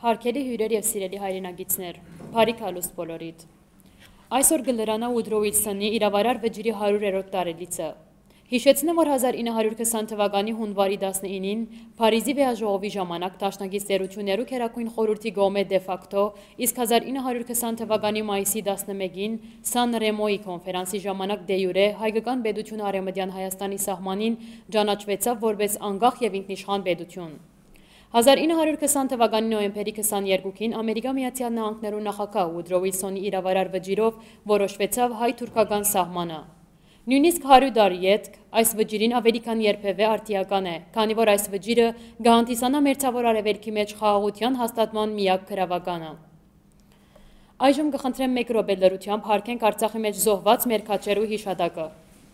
Հարգելի հյուրեր և սիրելի հայրենագիտներ, բարիք հալուստ բոլորիդ։ Այսօր գլրանա Ուդրո Ուիլսոնի իրավարար վճիրի 100-րդ տարելիցը։ Հիշեցնեմ, որ 1920 թվականի հունվարի 19-ին Փարիզի վեաժողովի ժամանակ Դաշնակից տերություններու Քերակույն խորհրդի գոմե դե ֆակտո, իսկ 1920 թվականի մայիսի 11-ին Սան Ռեմոյի կոնֆերանսի ժամանակ դե յուրե հայկական պետությունը Արևմտյան Հայաստանի սահմանին ճանաչվեցավ որպես անկախ և ինքնիշխան պետություն։ 1920 թվականի նոյեմբերի 22-ին Ամերիկա Միացյալ Նահանգներու նախագահ Ուդրո Ուիլսոնի իրավարար վճիրով որոշվեցավ հայ-թուրքական սահմանը։ Նույնիսկ 100 տարի ետք այս վճիրին ավելի քան երբևէ արդիական է, քանի որ այս վճիրը կհանդիսանա մերձավոր արևելքի մեջ խաղաղության հաստատման միակ գրավականը։ Այժմ կխնդրեմ 1 րոպե լրությամբ հարգենք Արցախի մեջ զոհված մեր քաջերու հիշատակը։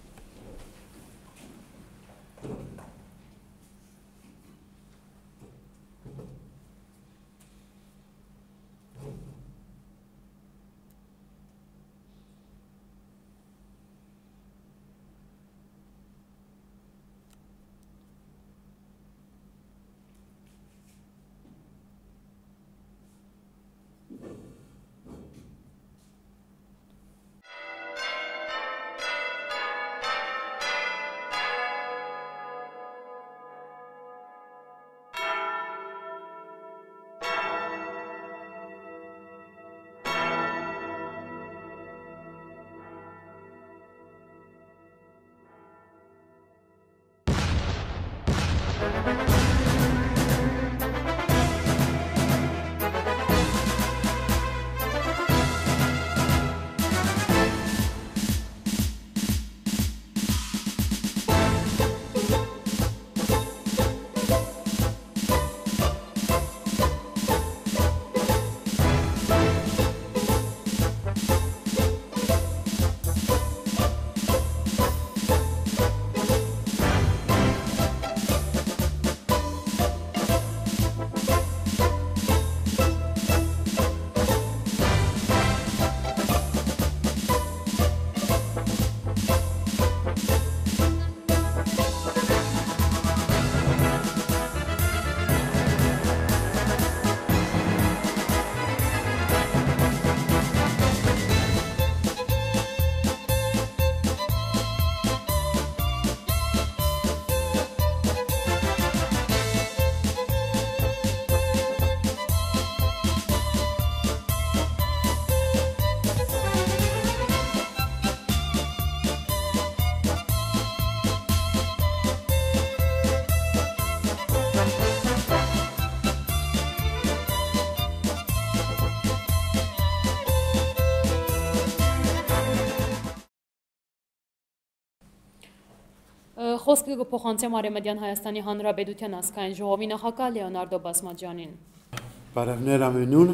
Խոսքը կփոխանցեմ Արևմտյան Հայաստանի Հանրապետության ազգային ժողովի նախագահ Լեոնարդո Բասմաջանին։ Բարևներ ամենուն,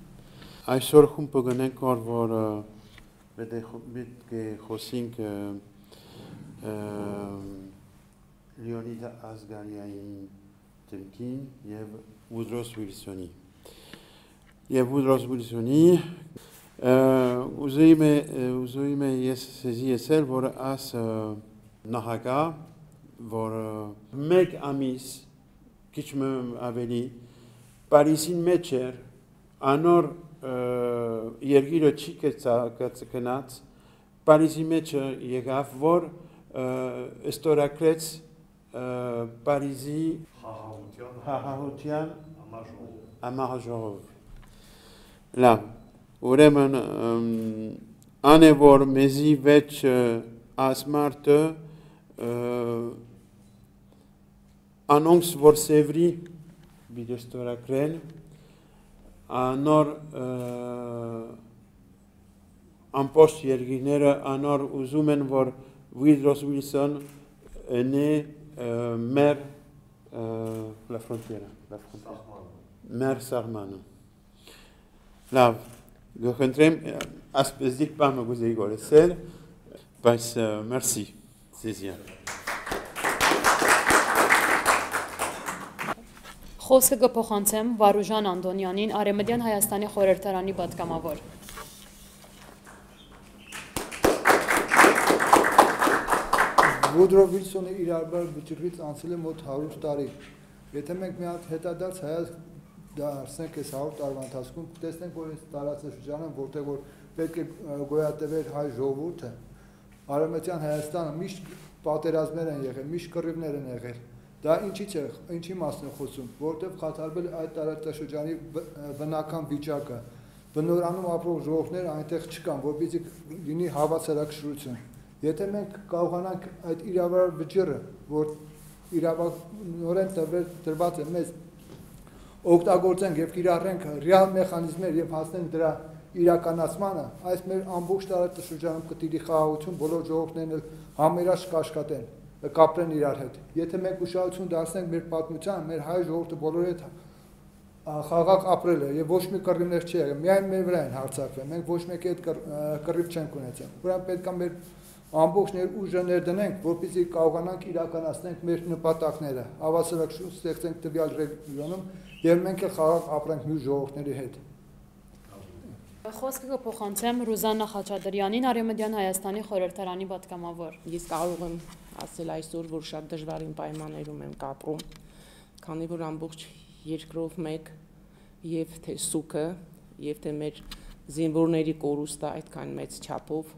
այսօր խումբը գնենք որ պետք է խոսենք Լեոնիդ Ազգարյանի դեմքին և Ուդրոս Ուիլսոնի։ Եվ Ուդրոս Ուիլսոնի ուզում է ես սեզի եսել, որ աս նախագահ, որ մեկ ամիս քիչ ավելի Պարիզին մեջ էր, անոր երկիրը չի կգնաց, Պարիզի մեջ եկավ, որ ստորագրեց Պարիզի խաղաղության համաժողով։ Լավ, ուրեմն ան է որ մեզի վեճ ասմարտը անոնց որ սևրի բիդեստորակրեն անոր ամբողջ երկիրները անոր ուզում են որ Ուդրո Ուիլսոն ընե մեր la frontiera մեր սահմանը լավ գխնդրեմ ասպեզիկ բամը գուզեի գորեսել բայց մերսի Սեզիան Խոսքը կփոխանցեմ Վարուժան Անդոնյանին, Արևմտյան Հայաստանի խորհրդարանի պատգամավոր։ Ուդրո Ուիլսոնի իրավարար վճռից անցել է մոտ 100 տարի։ Եթե մենք մի հատ հետադարձ դա ասենք այս 100 տարվա ընթացքում տեսնենք որ այս տարածաշրջանը որտեղ որ պետք է գոյատևեր հայ ժողովուրդը Արևմտյան Հայաստանը միշտ պատերազմներ են եղել, միշտ կռիվներ են եղել դա ինչի մասն է խոսում որտեղ խաթարվել այդ տարածաշրջանի բնական վիճակը բնորանում ապրող ժողովուրդները այնտեղ չկան որպեսզի լինի հավասարակշռություն եթե մենք կարողանանք այդ իրավարար վճիռը որ իրավաբանորեն տրված է մեզ օգտագործենք եւ կիրառենք ռեալ մեխանիզմներ եւ հասնենք դրա իրականացմանը այս մեր ամբողջ տարածաշրջանում կտիրի խաղաղություն բոլոր ժողովուրդներն համերաշխ կաշխատեն կապրեն իրար հետ եթե մենք ուշադրություն դարձնենք մեր պատմությանը մեր հայ ժողովուրդը բոլորի հետ խաղաղ ապրել է եւ ոչ մի կռիվներ չի եղել միայն մեր վրա են հարձակվել մենք ոչ մեկի հետ կռիվ չենք ունեցել ուրեմն պետք է մեր ամբողջ ուժը ներդնենք որպեսզի կարողանանք իրականացնենք մեր նպատակները հավասարակշռություն ստեղծենք տվյալ ռեգիոնում եւ մենք էլ խաղաղ ապրենք մյուս ժողովուրդների հետ Խոսքը կփոխանցեմ Ռուզաննա Խաչատրյանին Արևմտյան Հայաստանի խորհրդարանի պատգամավոր Ես կարող եմ ասել այսօր որ շատ դժվարին պայմաններում եմ կապրում քանի որ ամբողջ երկրով մեկ եւ թե սուքը եւ թե մեր զինվորների կորուստը այդքան մեծ չափով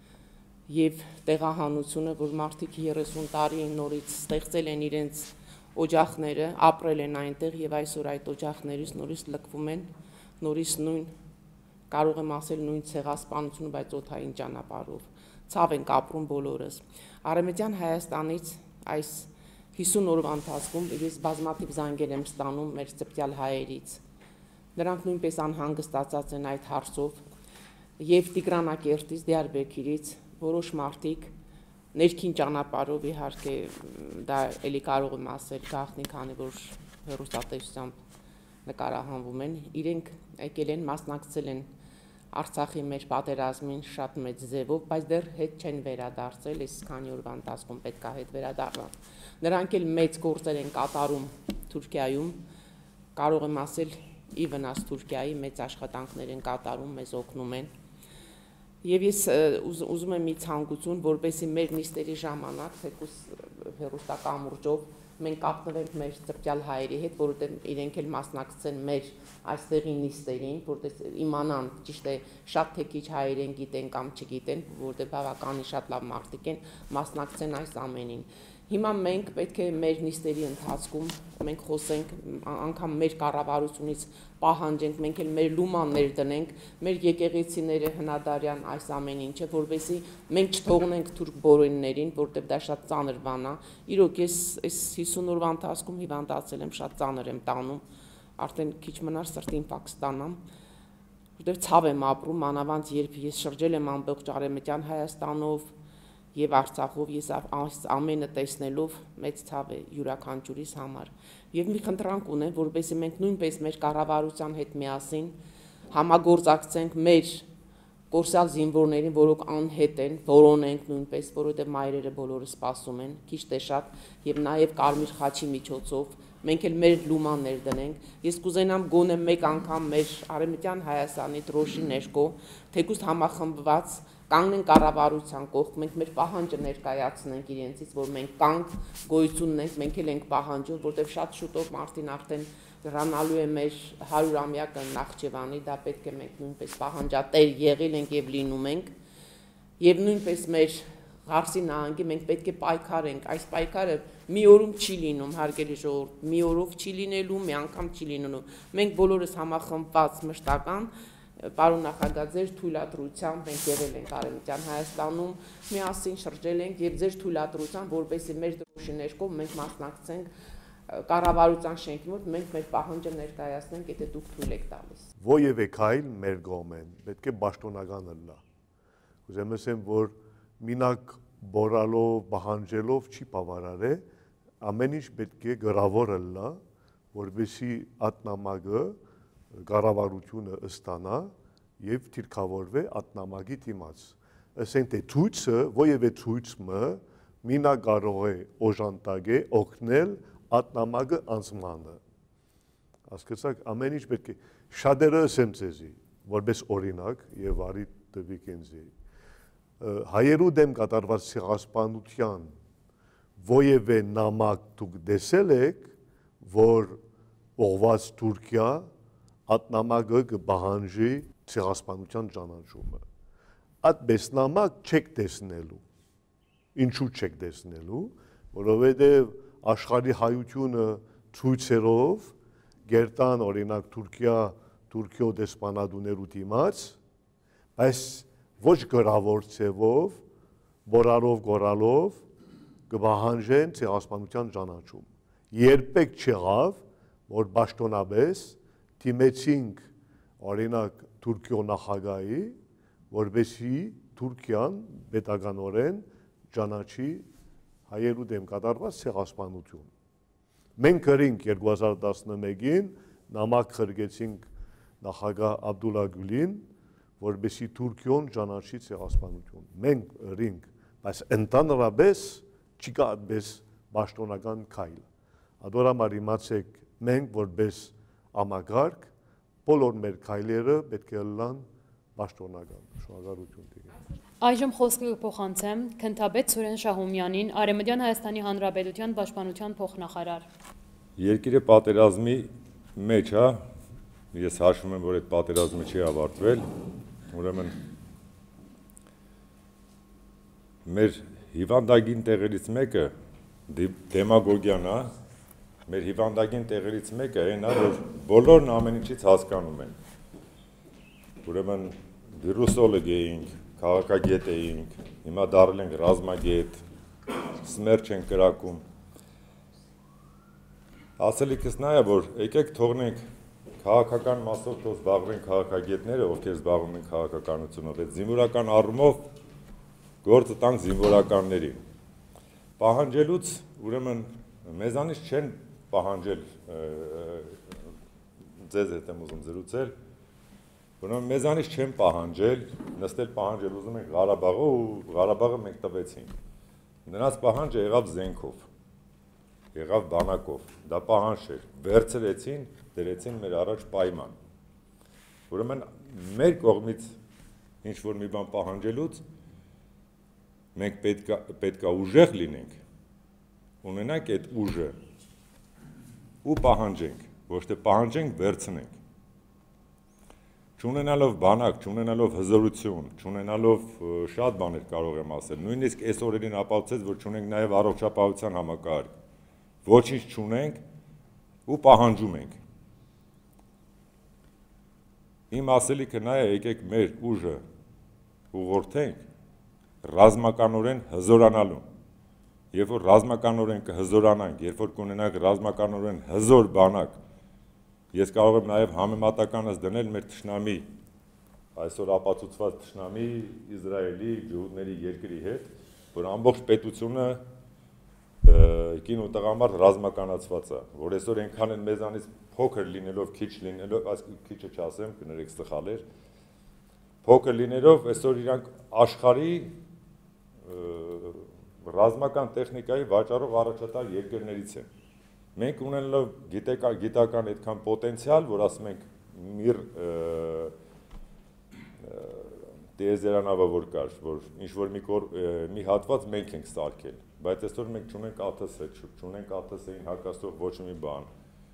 եւ տեղահանությունը որ մարդիկ 30 տարի նորից ստեղծել են իրենց օջախները ապրել են այնտեղ եւ այսօր այդ օջախներից նորից լքվում են նորից նույն կարող եմ ասել նույն ցեղասպանությունը բայց օթային ճանապարհով ցավ ենք ապրում բոլորս Արևմտյան Հայաստանից այս 50 օրվա ընթացքում ես բազմաթիվ զանգեր եմ ստանում մեր ծպտյալ հայերից նրանք նույնպես անհանգստացած են այդ հարցով եւ Տիգրանակերտից Դիարբեկիրից որոշ մարդիկ ներքին ճանապարհով իհարկե դա էլի կարող եմ ասել գաղտնի քանի որ հեռուստատեսությամբ նկարահանվում են իրենք եկել են մասնակցել են Արցախի մեր պատերազմին շատ մեծ ձևով, բայց դեռ հետ չեն վերադարձել, այս քանի օրվա ընթացքում պետք է հետ վերադառնան։ Նրանք էլ մեծ գործեր են կատարում Թուրքիայում, կարող եմ ասել ի վնաս Թուրքիայի մեծ աշխատանքներ են կատարում, մեզ օգնում են։ Եվ ես ուզում եմ մի ցանկություն, որպեսզի մեր նիստերի ժամանակ թեկուզ հեռուստակամուրջով մենք կապնվենք մեր ծպտյալ հայերի հետ, որովհետև իրենք էլ մասնակցեն մեր այստեղի նիստերին, որտեղ իմանան, ճիշտ է, շատ թե քիչ հայերեն գիտեն կամ չգիտեն, որտեղ բավականին շատ լավ մարդիկ են, մասնակցեն այս ամենին։ Հիմա մենք պետք է մեր նիստերի ընթացքում մենք խոսենք, անգամ մեր կառավարությունից պահանջենք, մենք էլ մեր լումաններ դնենք, մեր եկեղեցիները հնադարյան այս ամեն ինչը, որովհետեւ մենք չթողնենք թուրք բորոններին, որտեղ դա շատ ծանր բան է։ Իրոք ես այս 50 օրվա ընթացքում հիվանդացել եմ, շատ ծանր եմ տանում, արդեն քիչ մնար սրտին Պակիստանամ, որտեղ ցավ եմ ապրում, մանավանդ երբ ես շրջել եմ ամբողջ Արևմտյան Հայաստանով եւ Արցախով ես ամենը տեսնելով մեծ ցավ է յուրաքանչյուրիս համար եւ մի խնդրանք ունեմ որովհետեւ մենք նույնպես մեր կառավարության հետ միասին համագործակցենք մեր կորսալ զինվորներին որոնք անհետ են որոնենք նույնպես որովհետեւ մայրերը բոլորը սպասում են քիչ թե շատ եւ նաեւ Կարմիր խաչի միջոցով մենք էլ մեր լումաններ դնենք ես կուզենամ գոնե մեկ անգամ մեր Արևմտյան Հայաստանի դրոշի ներքո թեկուզ համախմբված կանգնեն կառավարության կողք, մենք մեր պահանջը ներկայացնենք իրենցից, որ մենք կանք գոյություն ունենք, մենք էլ ենք պահանջում, որտեղ շատ շուտով մարտին արդեն հեռանալու է մեր 100-ամյակը Նախճեվանի, դա պետք է մենք նույնպես պահանջատեր եղել ենք եւ լինում ենք, եւ նույնպես մեր Ղարսի նահանգի մենք պետք է պայքարենք, այս պայքարը մի օրում չի լինում, հարգելի ժողովուրդ, մի օրով չի լինելու, մի անգամ չի լինելու, մենք բոլորս համախմբված մշտական Պարոն նախագահ, ձեր թույլատրությամբ մենք եղել ենք Արևմտյան Հայաստանում, միասին շրջել ենք եւ ձեր թույլատրությամբ, որպեսզի մեր դրոշի ներքո մենք մասնակցենք կառավարության շենքի մոտ, մենք մեր պահանջը ներկայացնենք, եթե դուք թույլ եք տալիս։ Ովևէ քայլ մեր կողմեն պետք է պաշտոնական լինի։ Ուզում եմ որ մինակ բորալով, պահանջելով չի բավարար է, ամեն ինչ պետք է գրավոր լինի, որպեսզի ատնամակը կառավարությունը ստանա եւ թիրքավորվե ատնամակի դիմաց։ Ասենք թե ցույցը, ովևէ ցույցը մինա կարող է օժանդակե օգնել ատնամակը անցմանը։ Հասկացաք, ամեն ինչ պետք է շատերը ասեմ ցեզի, որպես օրինակ եւ արի տվիկ ինձ։ Հայերու դեմ կատարված ցեղասպանության ովևէ նամակ դուք տեսել եք, որ ուղղված Թուրքիա այդ նամակը կբահանջի ցեղասպանության ճանաչումը։ Այդ նամակ չեք տեսնելու։ Ինչու չեք տեսնելու, որովհետև աշխարհի հայությունը ցույցերով գերտան օրինակ Թուրքիո դեսպանատուներու դիմաց, բայց ոչ գրավոր ցևով, բորալով գորալով կբահանջեն ցեղասպանության ճանաչում։ Երբեք չեղավ, որ պաշտոնապես դիմեցինք օրինակ Թուրքիո նախագահի, որովհետեւ Թուրքիան պետականորեն ճանաչի հայերու դեմ կատարված ցեղասպանություն։ Մենք գրինք 2011-ին նամակ խրգեցինք նախագահ Աբդուլլա Գյուլին, որովհետեւ Թուրքիոն ճանաչի ցեղասպանություն։ Մենք գրինք, բայց ընդհանրապես չկա այդպես պաշտոնական քայլ։ Ադորամար իմացեք, մենք որպես ամագարկ բոլոր մեր քայլերը պետք է լան պաշտոնական։ Շնորհակալություն տիրոջ։ Այժմ խոսքը կփոխանցեմ Քնթաբեդ Սուրեն Շահումյանին, Արևմտյան Հայաստանի Հանրապետության Պաշտպանության փոխնախարար։ Երկիրը պատերազմի մեջ է, ես հաշվում եմ, որ այդ պատերազմը չի ավարտվել, ուրեմն մեր հիվանդագին տեղերից մեկը դեմագոգիան է, մեր հիվանդագին տեղերից մեկը այն է, որ բոլորն ամեն ինչից հասկանում են։ Ուրեմն վիրուսոլոգ էինք, քաղաքագետ էինք, հիմա դառել ենք ռազմագետ, սմերջ ենք կրակում։ Ասելիքս նա է, որ եկեք թողնենք քաղաքական մասով թող զբաղվեն քաղաքագետները, ովքեր զբաղվում են քաղաքականությունով, այդ զինվորական առումով գործը տանք զինվորականներին։ Պահանջելուց, ուրեմն մեզանից չեն պահանջել, ձեզ հետ եմ ուզում զրուցել, ուրեմն մեզանից չեն պահանջել, նստել պահանջել ուզում ենք Ղարաբաղը ու Ղարաբաղը մենք տվեցինք։ Նրանց պահանջը եղավ զենքով, եղավ բանակով, դա պահանջ էր, վերցրեցին, դրեցին մեր առաջ պայման։ Ուրեմն մեր կողմից ինչ-որ մի բան պահանջելուց մենք պետք է ուժեղ լինենք, ունենանք այդ ուժը ու պահանջենք, ոչ թե պահանջենք, վերցնենք։ Չունենալով բանակ, չունենալով հզորություն, չունենալով շատ բաներ կարող եմ ասել, նույնիսկ այս օրերին ապացուցեց, որ չունենք նաև առողջապահության համակարգ, ոչինչ չունենք ու պահանջում ենք։ Իմ ասելիքը նա է, եկեք մեր ուժը ուղղորդենք ռազմականորեն հզորանալու։ Երբ որ ռազմականորեն կհզորանանք, երբ որ կունենանք ռազմականորեն հզոր բանակ, ես կարող եմ նաև համեմատականս դնել մեր թշնամի, այսօր ապացուցված թշնամի Իսրայելի ջհուդների երկրի հետ, որ ամբողջ պետությունը կին ու տղամարդ ռազմականացված է, որ այսօր այնքան են մեզանից փոքր լինելով, քիչ լինելով, այս քիչը չասեմ, կներեք սխալ էր, փոքր լինելով այսօր իրանք աշխարհի ռազմական տեխնիկայի վաճառող առաջատար երկրներից են։ Մենք ունենալով գիտական այդքան պոտենցիալ, որ ասում ենք միր տիեզերանավը որ կար, որ ինչ-որ մի հատված մենք ենք սարքել, բայց այսօր մենք չունենք ԱԹՍ, չունենք ԱԹՍ-ին հակասող ոչ մի բան։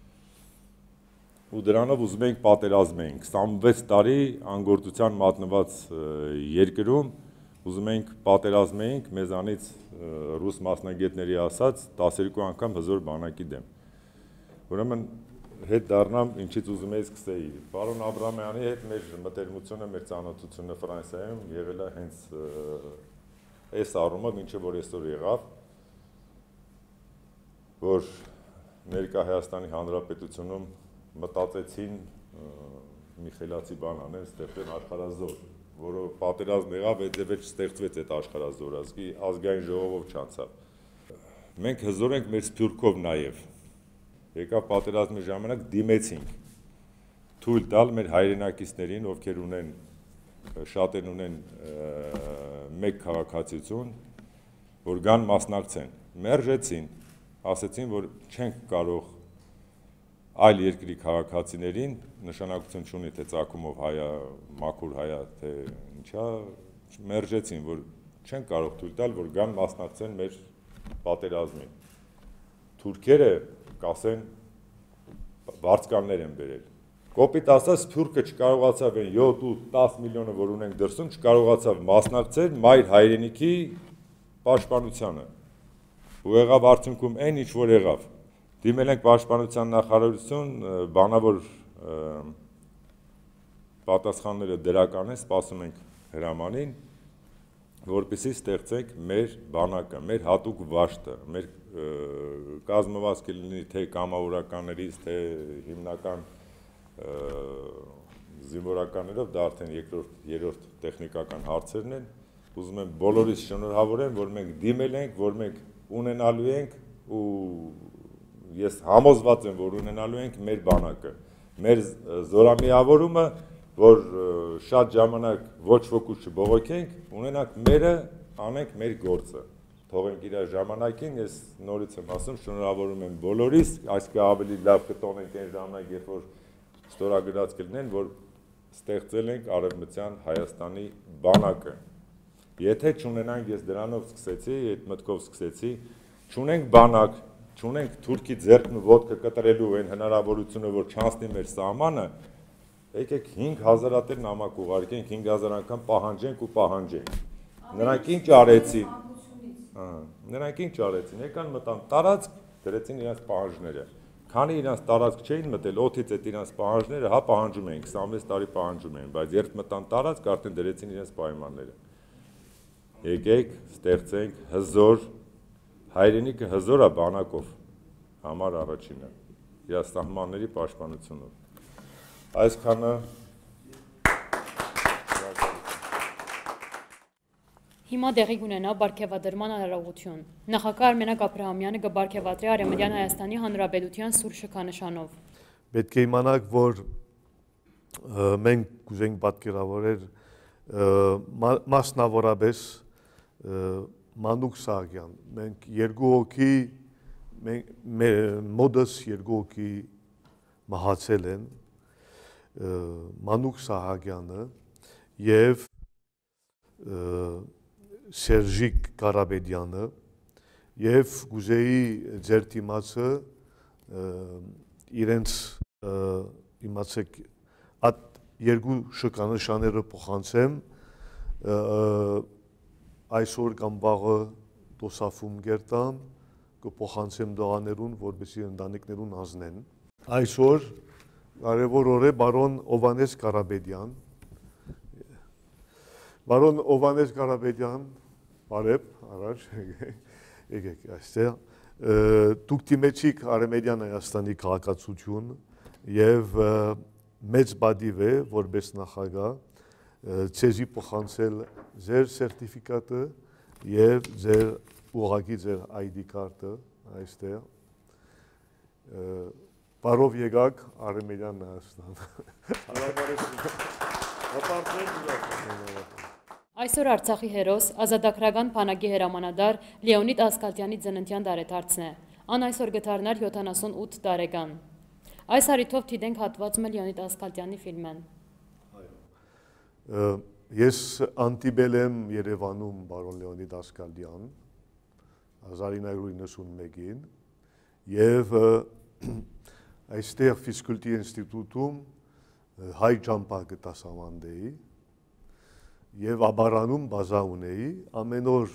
Ու դրանով ուզում ենք պատերազմենք 26 տարի անգործության մատնված երկրում ուզում ենք պատերազմենք մեզանից ռուս մասնագետների ասած 12 անգամ հզոր բանակի դեմ։ Ուրեմն հետ դառնամ ինչից ուզում եի սկսեի։ Պարոն Աբրամյանի հետ մեր մտերմությունը, մեր ծանոթությունը Ֆրանսիայում եղել է հենց այս առումով, ինչը որ այսօր եղավ, որ ներկա Հայաստանի Հանրապետությունում մտածեցին մի խելացի բան անեն, ստեղծեն աշխարհազոր, որը պատերազմ եղավ, այդ ձևեր չստեղծվեց այդ աշխարհազորը, ազգային ժողովով չանցավ։ Մենք հզոր ենք մեր սփյուռքով նաև։ Եկավ պատերազմի ժամանակ դիմեցինք թույլ տալ մեր հայրենակիցներին, ովքեր ունեն շատ ունեն մեկ քաղաքացիություն, որ գան մասնակցեն։ Մերժեցին, ասեցին, որ չենք կարող այլ երկրի քաղաքացիներին նշանակություն չունի թե ծագումով հայա, մաքուր հայա, թե ինչա, մերժեցին, որ չեն կարող թույլ տալ, որ գան մասնակցեն մեր պատերազմին։ Թուրքերը կասեն վարձկաններ են բերել, Կոպիտ ասած, Սփյուռքը չկարողացավ այն 7-10 միլիոնը, որ ունենք դրսում, չկարողացավ մասնակցել մայր հայրենիքի պաշտպանությանը։ Ու եղավ արդյունքում այն, ինչ որ եղավ։ Դիմել ենք պաշտպանության նախարարություն, բանավոր պատասխանները դրական են, սպասում ենք հրամանին, որպեսզի ստեղծենք մեր բանակը, մեր հատուկ վաշտը, մեր կազմվածքը լինի թե կամավորականներից, թե հիմնական զինվորականներով, դա արդեն երրորդ տեխնիկական հարցերն են, ուզում եմ բոլորիս շնորհավորեմ, որ մենք դիմել ենք, որ մենք ունենալու ենք ու ես համոզված եմ, որ ունենալու ենք մեր բանակը, մեր զորամիավորումը, որ շատ ժամանակ ոչ ոքուց չբողոքենք, ունենանք մերը, անենք մեր գործը, թողենք իր ժամանակին, ես նորից եմ ասում, շնորհավորում եմ բոլորիս, այսքան ավելի լավ կտոնենք այն ժամանակ, երբ որ ստորագրած կլինեն, որ ստեղծել ենք Արևմտյան Հայաստանի բանակը։ Եթե չունենանք, ես դրանով սկսեցի, այդ մտքով սկսեցի, չունենք բանակ, չունենք Թուրքի ձեռքն ու ոտքը կտրելու այն հնարավորությունը, որ չանցնի մեր սահմանը, եկեք 5000-ատեր նամակ ուղարկենք, 5000 անգամ պահանջենք ու պահանջենք։ Նրանք ինչ արեցին։ Նրանք ինչ արեցին, եկան մտան տարածք, դրեցին իրենց պահանջները։ Քանի իրենց տարածք չէին մտել, օդից այդ իրենց պահանջները, հա պահանջում էին, 26 տարի պահանջում էին, բայց երբ մտան տարածք, արդեն դրեցին իրենց պայմանները։ Եկեք ստեղծենք հզոր, հայրենիքը հզոր է բանակով, համար առաջինը, իր սահմանների պաշտպանությունով։ Այսքանը Հիմա դեղի կունենա բարգեւադրման արարողություն։ Նախագահ Արմենակ Աբրահամյանը կբարգեւադրի Արևմտյան Հայաստանի Հանրապետության սուր շքանշանով։ Պետք է իմանաք, որ մենք կուզենք պատկերավորել մասնավորապես Մանուկ Սահակյան։ Մենք երկու հոգի, մոդս երկու հոգի մահացել են, Մանուկ Սահակյանը եւ Սերժիկ Կարապետյանը եւ գուզեի ձեր թիմացը իրենց իմացեք այդ երկու շքանշանները փոխանցեմ այսօր կամ վաղը դոսաֆում գերտամ կփոխանցեմ դողաներուն որպեսզի ընտանիքներուն հանձնեն այսօր կարևոր օր է բարոն Հովհաննես Կարապետյան Բարոն Հովհաննես Կարապետյան Բարև, առաջ, եկեք այստեղ, դուք դիմեցիք Արևմտյան Հայաստանի քաղաքացիություն եւ մեծ բադիվ է, որպես նախագահ, ցեզի փոխանցել ձեր սերտիֆիկատը եւ ձեր ուղղակի ձեր ID քարտը այստեղ։ Բարով եկաք Արևմտյան Հայաստան։ Այսօր Արցախի հերոս ազատագրական բանակի հրամանատար Լեոնիդ Ասկալտյանի ծննդյան տարեդարձն է։ Ան այսօր գտարներ 78 տարեկան։ Այս հարիթով դիտենք հատվածում Լեոնիդ Ասկալտյանի ֆիլմեն։ Ես անտիբել եմ Երևանում բարոն Լեոնիդ Ասկալտյան 1991-ին եւ այստեղ ֆիզկուլտի ինստիտուտում հայ ջամփակ դասավանդեի Եվ աբարանում բազա ունեի, ամեն օր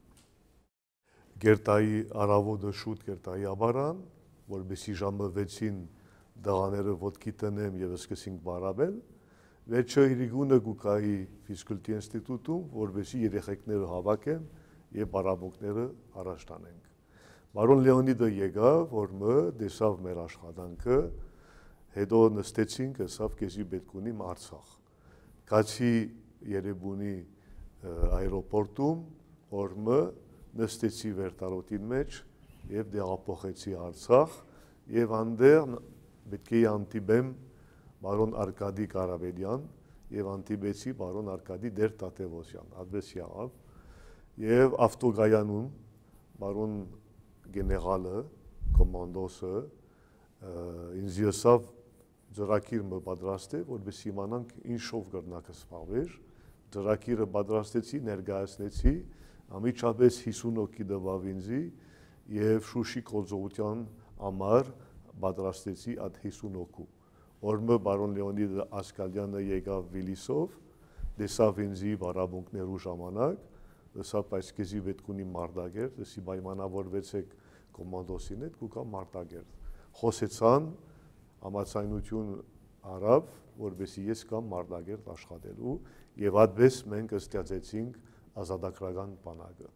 գերտայի արավոդը շուտ գերտայի աբարան, որբեսի ժամը 6-ին դղաները ոտքի տնեմ եւ սկսենք բարաբել, վերջը իրիգունը գուկայի ֆիզկուլտի ինստիտուտում, որբեսի երեխեքները հավաքեն եւ բարաբոկները առաջ տանենք։ Բարոն Լեոնիդը եկավ, որ մը դեսավ մեր աշխատանքը, հետո նստեցինք, ասավ քեզի պետք ունիմ Արցախ։ Կացի Երևանի այրոպորտում օրը նստեցի վերտարոտին մեջ եւ դեղափոխեցի Արցախ եւ անդեր պետք է անտիբեմ բարոն Արկադի Կարապետյան եւ անտիբեցի բարոն Արկադի Դերտատևոսյան այդպես եղավ եւ ավտոգայանում բարոն գեներալը կոմանդոսը ինձ եսավ Ձրակիր մը պատրաստ է որովհետեւ իմանանք ինչով կրնակը սպառվեր Ձրակիրը պատրաստեցի, ներկայացնեցի, ամիջապես 50 հոգի դվավ ինձի եւ Շուշի կոզողության համար պատրաստեցի այդ 50 հոգու։ Օրը բարոն Լեոնիդ Ասկալյանը եկավ Վիլիսով, տեսավ ինձի բարաբունքներու ժամանակ, ասավ այս քեզի պետք ունի մարտակեր, դեսի պայմանավորվեցեք կոմանդոսին հետ, կուկա մարտակեր։ Խոսեցան համացայնություն արավ, որովհետեւ ես կամ մարտակեր աշխատելու եւ այդպես մենք ստեղծեցինք ազատագրական բանակը։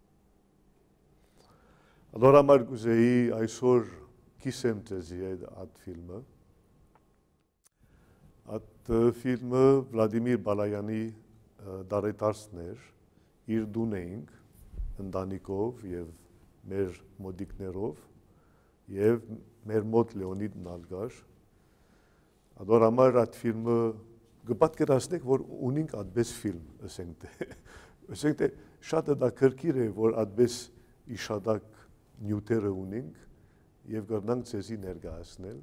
Allora Marcuzei այսօր կիսեմ ձեզի այդ ֆիլմը։ Այդ ֆիլմը Վլադիմիր Բալայանի դարետարսն էր, իր դուն էինք ընտանիքով եւ մեր մոդիկներով եւ մեր մոտ Լեոնիդ Նալգար։ Ador համար այդ ֆիլմը կպատկերացնեք, որ ունենք այդպես ֆիլմ, ասենք թե շատ դա քրքիր է, որ այդպես իշադակ նյութերը ունենք եւ կրնանք ցեզի ներկայացնել։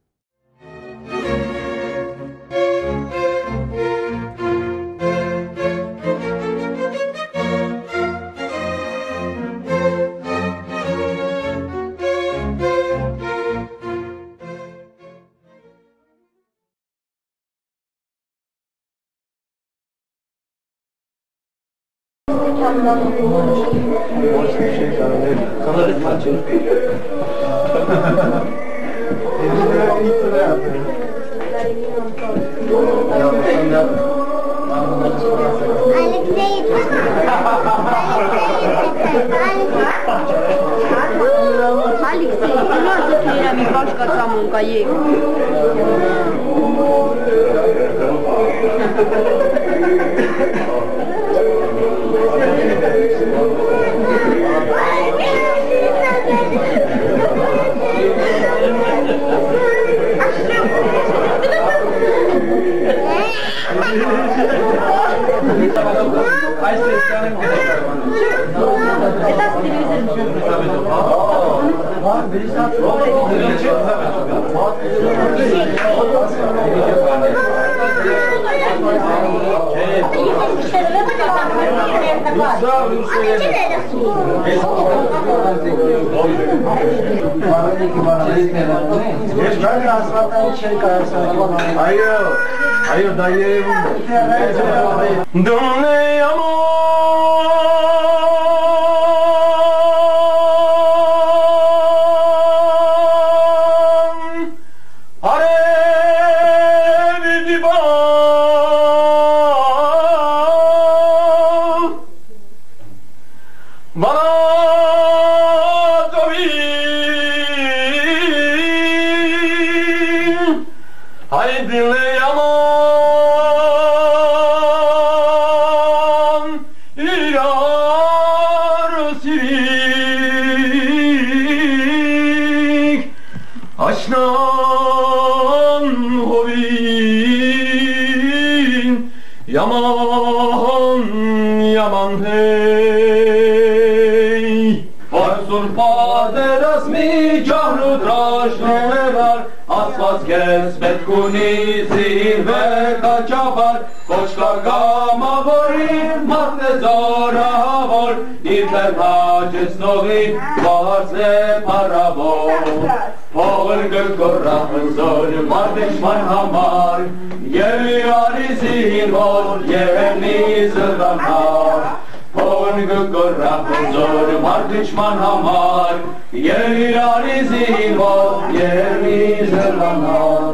Ayo da yerevim. Donne amor. Yaman hey Varsur paderasmi cahru draşnevar Asfaz kesbet kuni zirve kaçabar Koçka gama vorin mahne zora vor İrler hacis nogi varse para vor Pol gökorrahın zor mardişman hamar Yeri zin vol yerni zırdanar Pol gökorrahın zor mardişman hamar Yeri zin vol yerni zırdanar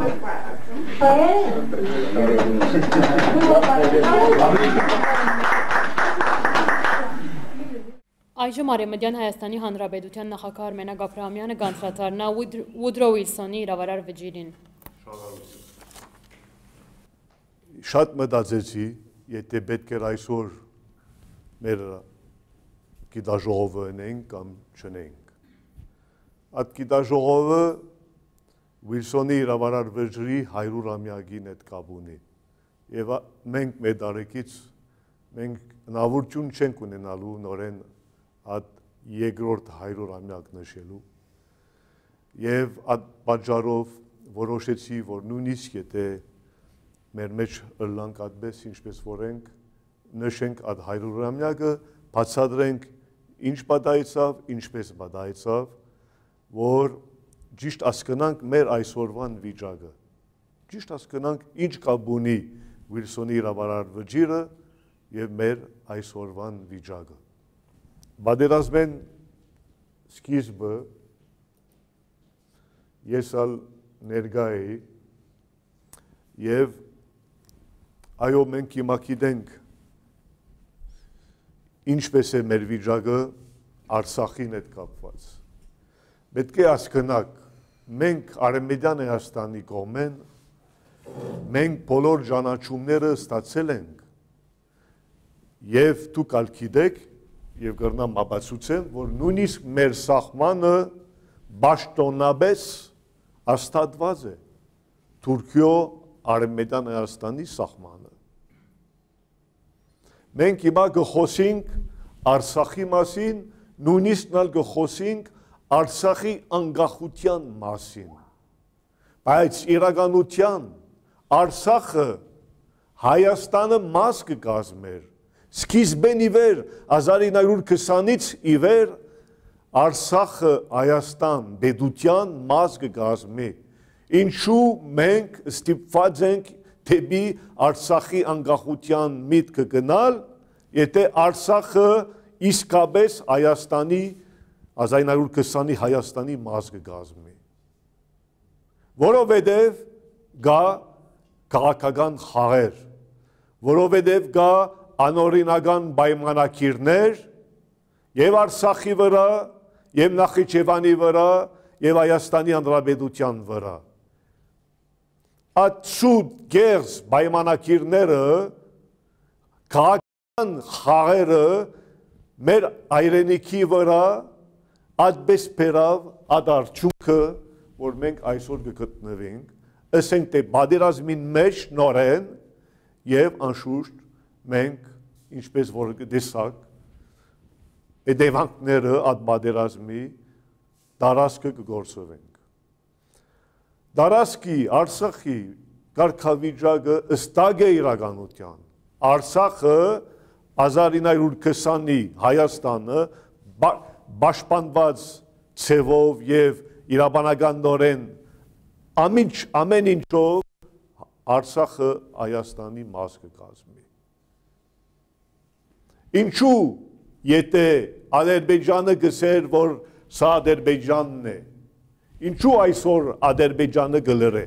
Այժմ Արևմտյան Հայաստանի Հանրապետության նախագահ Արմենակ Աբրահամյանը կանցրատարնա Ուդրո Ուիլսոնի իրավարար վճիրին։ Շատ մտածեցի, եթե պետք էր այսօր մեր գիտաժողովը ունենք կամ չունենք։ Այդ գիտաժողովը Ուիլսոնի իրավարար վճռի 100-ամյակին հետ կապ ունի։ Եվ մենք մեր տարեկից մենք հնարավորություն չենք ունենալու նորեն այդ երկրորդ 100-ամյակ նշելու եւ այդ պատճառով որոշեցի, որ նույնիսկ եթե մեր մեջ ըլլանք այդպես, ինչպես որենք նշենք այդ 100-ամյակը, բացատրենք ինչ պատահեցավ, ինչպես պատահեցավ, որ ճիշտ հասկանանք մեր այսօրվան վիճակը ճիշտ հասկանանք ինչ կապ ունի Վիլսոնի իրավարար վճիրը եւ մեր այսօրվան վիճակը։ Պատերազմեն սկիզբը ես ալ ներկա էի եւ այո մենք հիմա գիտենք ինչպես է մեր վիճակը Արցախին հետ կապված։ Պետք է հասկանաք, մենք Արևմտյան Հայաստանի կողմեն մենք բոլոր ճանաչումները ստացել ենք եւ դուք ալ գիտեք եւ կրնամ ապացուցեմ, որ նույնիսկ մեր սահմանը պաշտոնապես հաստատված է Թուրքիո Արևմտյան Հայաստանի սահմանը։ Մենք հիմա կխոսենք Արցախի մասին, նույնիսկ նալ կխոսենք Արցախի անկախության մասին։ Բայց իրականության Արցախը Հայաստանը մաս կկազմեր։ Սկիզբեն ի վեր 1920-ից ի վեր Արցախը Հայաստան պետության մաս կկազմի։ Ինչու մենք ստիպված ենք դեպի Արցախի անկախության միտքը գնալ, եթե Արցախը իսկապես Հայաստանի 1920-ի Հայաստանի մաս կկազմի։ Որովհետև գա քաղաքական խաղեր, որովհետև գա անօրինական պայմանագիրներ եւ Արցախի վրա, եւ Նախիջևանի վրա, եւ Հայաստանի Հանրապետության վրա։ Ացուտ գերս պայմանագիրները, քաղաքական խաղերը մեր հայրենիքի վրա այդպես բերավ ադարչունքը, որ մենք այսօր կգտնվենք, ասենք թե պատերազմին մեջ նորեն եւ անշուշտ մենք ինչպես որ տեսակ հետևանքները այդ պատերազմի տարածքը կգործվենք։ Տարածքի Արցախի կարգավիճակը ըստակ է իրականության։ Արցախը 1920-ի Հայաստանը պաշտպանված ցևով եւ իրավաբանական ամեն ինչով Արցախը Հայաստանի մաս կկազմի։ Ինչու եթե Ադրբեջանը գսեր, որ սա Ադրբեջանն է, ինչու այսօր Ադրբեջանը գլրե։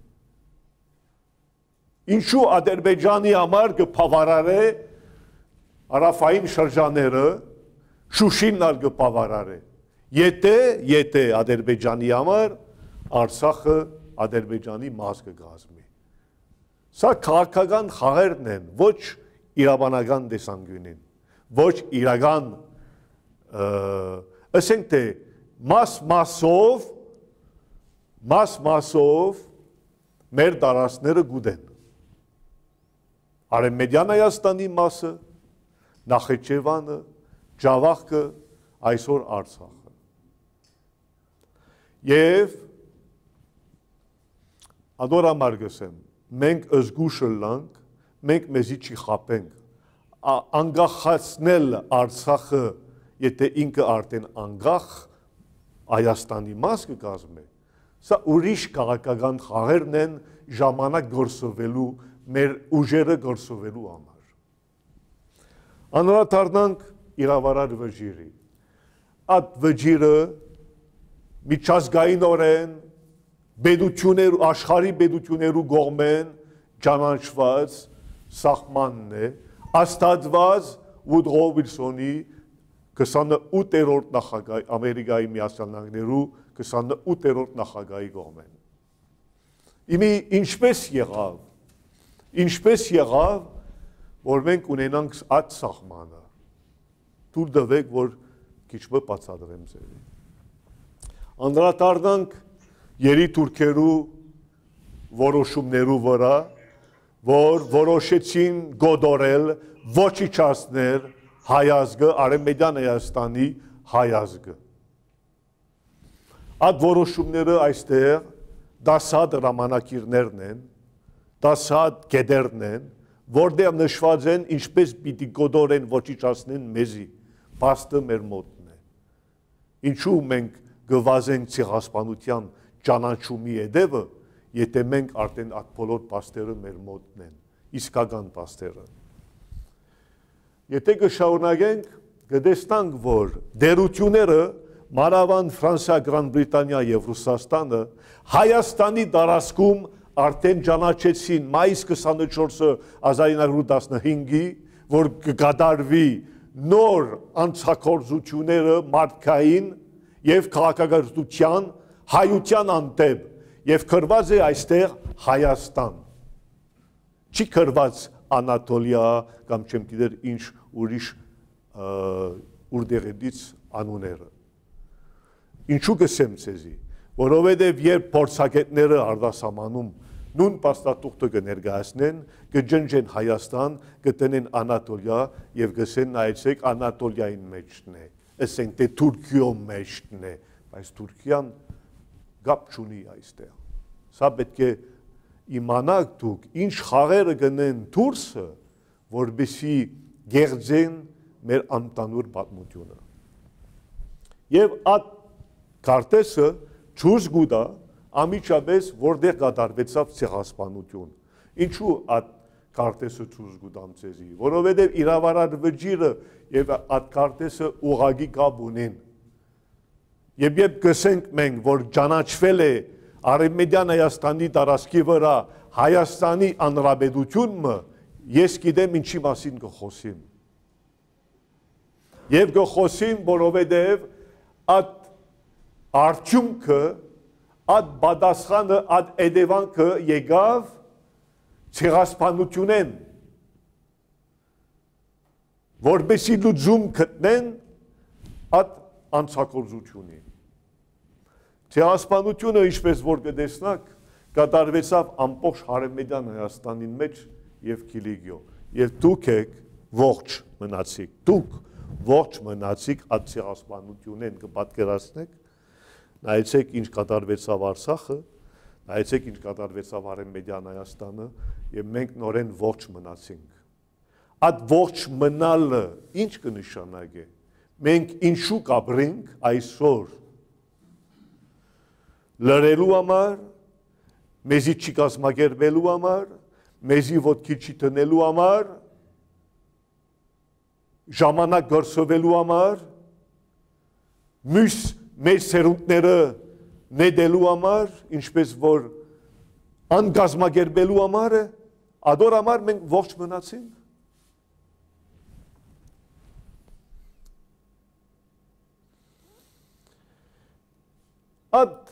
Ինչու Ադրբեջանի համար կփավարարե հարավային շրջանները, Շուշինն ալ կփավարարե։ Եթե Ադրբեջանի համար Արցախը Ադրբեջանի մաս կկազմի։ Սա քաղաքական խաղերն են, ոչ իրավաբանական տեսանկյունին, ոչ իրական, ասենք թե մասով մեր տարածքները գուտեն։ Արևմտյան Հայաստանի մասը, Նախիջևանը, Ջավախքը, այսօր Արցախը։ Եվ ադորամար գսեմ, մենք զգուշը լանք, մենք մեզի չի խապենք, անգախացնել Արցախը, եթե ինքը արդեն անգախ Հայաստանի մաս կկազմի, սա ուրիշ քաղաքական խաղերն են ժամանակ գործովելու, մեր ուժերը գործովելու համար։ Անդրադառնանք իրավարար վճիրի։ Այդ վճիրը միջազգայինորեն աշխարհի պետություններու կողմեն ճանաչված սահմանն է, հաստատված Վուդրո Վիլսոնի 28-րդ նախագահ Ամերիկայի Միացյալ Նահանգներու 28-րդ նախագահի կողմեն։ Իմի ինչպես եղավ, որ մենք ունենանք այդ սահմանը։ Թույլ տվեք, որ քիչը բացատրեմ ձեզ։ Անդրադառնանք երիտուրքերու որոշումներու վրա, որ որոշեցին գոդորել, ոչիչացնել հայազգը, Արևմտյան Հայաստանի հայազգը։ Այդ որոշումները այստեղ դասած հրամանակիրներն են, դասած գեդերն են, որտեղ նշված են ինչպես պիտի գոդորեն ոչիչացնեն մեզի, փաստը մեր մոտն է։ Ինչու մենք գվազենք ցեղասպանության ճանաչումի հետևը եթե մենք արդեն այդ բոլոր փաստերը մեր մոտն են, իսկական փաստերը։ Եթե կշարունակենք, կտեսնանք, որ դերությունները մանավանդ Ֆրանսիա, Գրանդ Բրիտանիա եւ Ռուսաստանը Հայաստանի տարածքում արդեն ճանաչեցին մայիս 24-ը 1915-ի, որ կկատարվի նոր անցակորձությունները մարդկային եւ քաղաքագործության հայության անտեպ եւ կրված է այստեղ Հայաստան։ Չի կրված Անատոլիա կամ չեմ գիտեր ինչ ուրիշ ուրդեղից անունները։ Ինչու կսեմ ցեզի, որովհետև երբ փորձագետները արտասահմանում նույն փաստաթուղթը կներկայացնեն, կջնջեն Հայաստան, կտնեն Անատոլիա եւ կսեն նայեցեք Անատոլիային մեջն է, ասենք թե Թուրքիո մեջն է, բայց Թուրքիան գապ չունի այստեղ։ Սա պետք է իմանաք դուք, ինչ խաղերը գնեն դուրսը, որպեսզի գերձեն մեր անտանուր պատմությունը։ Եվ այդ քարտեզը ճուզ գուտա ամիջապես որտեղ կատարվեցավ ցեղասպանություն։ Ինչու այդ քարտեզը ճուզ գուտամ ցեզի, որովհետև իրավարար վճիրը եւ այդ քարտեզը ուղագի կապ ունեն։ Եվ երբ կսենք մենք, որ ճանաչվել է Արևմտյան Հայաստանի տարածքի վրա Հայաստանի անհրաժեշտությունը, ես գիտեմ ինչի մասին կխոսեմ։ Եվ կխոսեմ, որովհետև այդ արդյունքը, այդ պատասխանը, այդ հետևանքը եկավ ցեղասպանությունեն, որպեսզի լուծում գտնեն այդ անցակորձությունին։ Ցեղասպանությունը, ինչպես որ կտեսնաք, կատարվեցավ ամբողջ Արևմտյան Հայաստանի մեջ եւ Կիլիգիո։ Եվ դուք եք ողջ մնացիք, դուք ողջ մնացիք այդ ցեղասպանությունեն կպատկերացնեք, նայեցեք ինչ կատարվեցավ Արցախը, նայեցեք ինչ կատարվեցավ Արևմտյան Հայաստանը եւ մենք նորեն ողջ մնացինք։ Այդ ողջ մնալը ինչ կնշանակի։ Մենք ինչու կապրենք այսօր լրելու համար, մեզի չկազմակերպելու համար, մեզի ոտքի չտնելու համար, ժամանակ գործովելու համար, մյուս մեր սերունդները նետելու համար, ինչպես որ անկազմակերպելու համար է, ադոր համար մենք ողջ մնացինք։ Այդ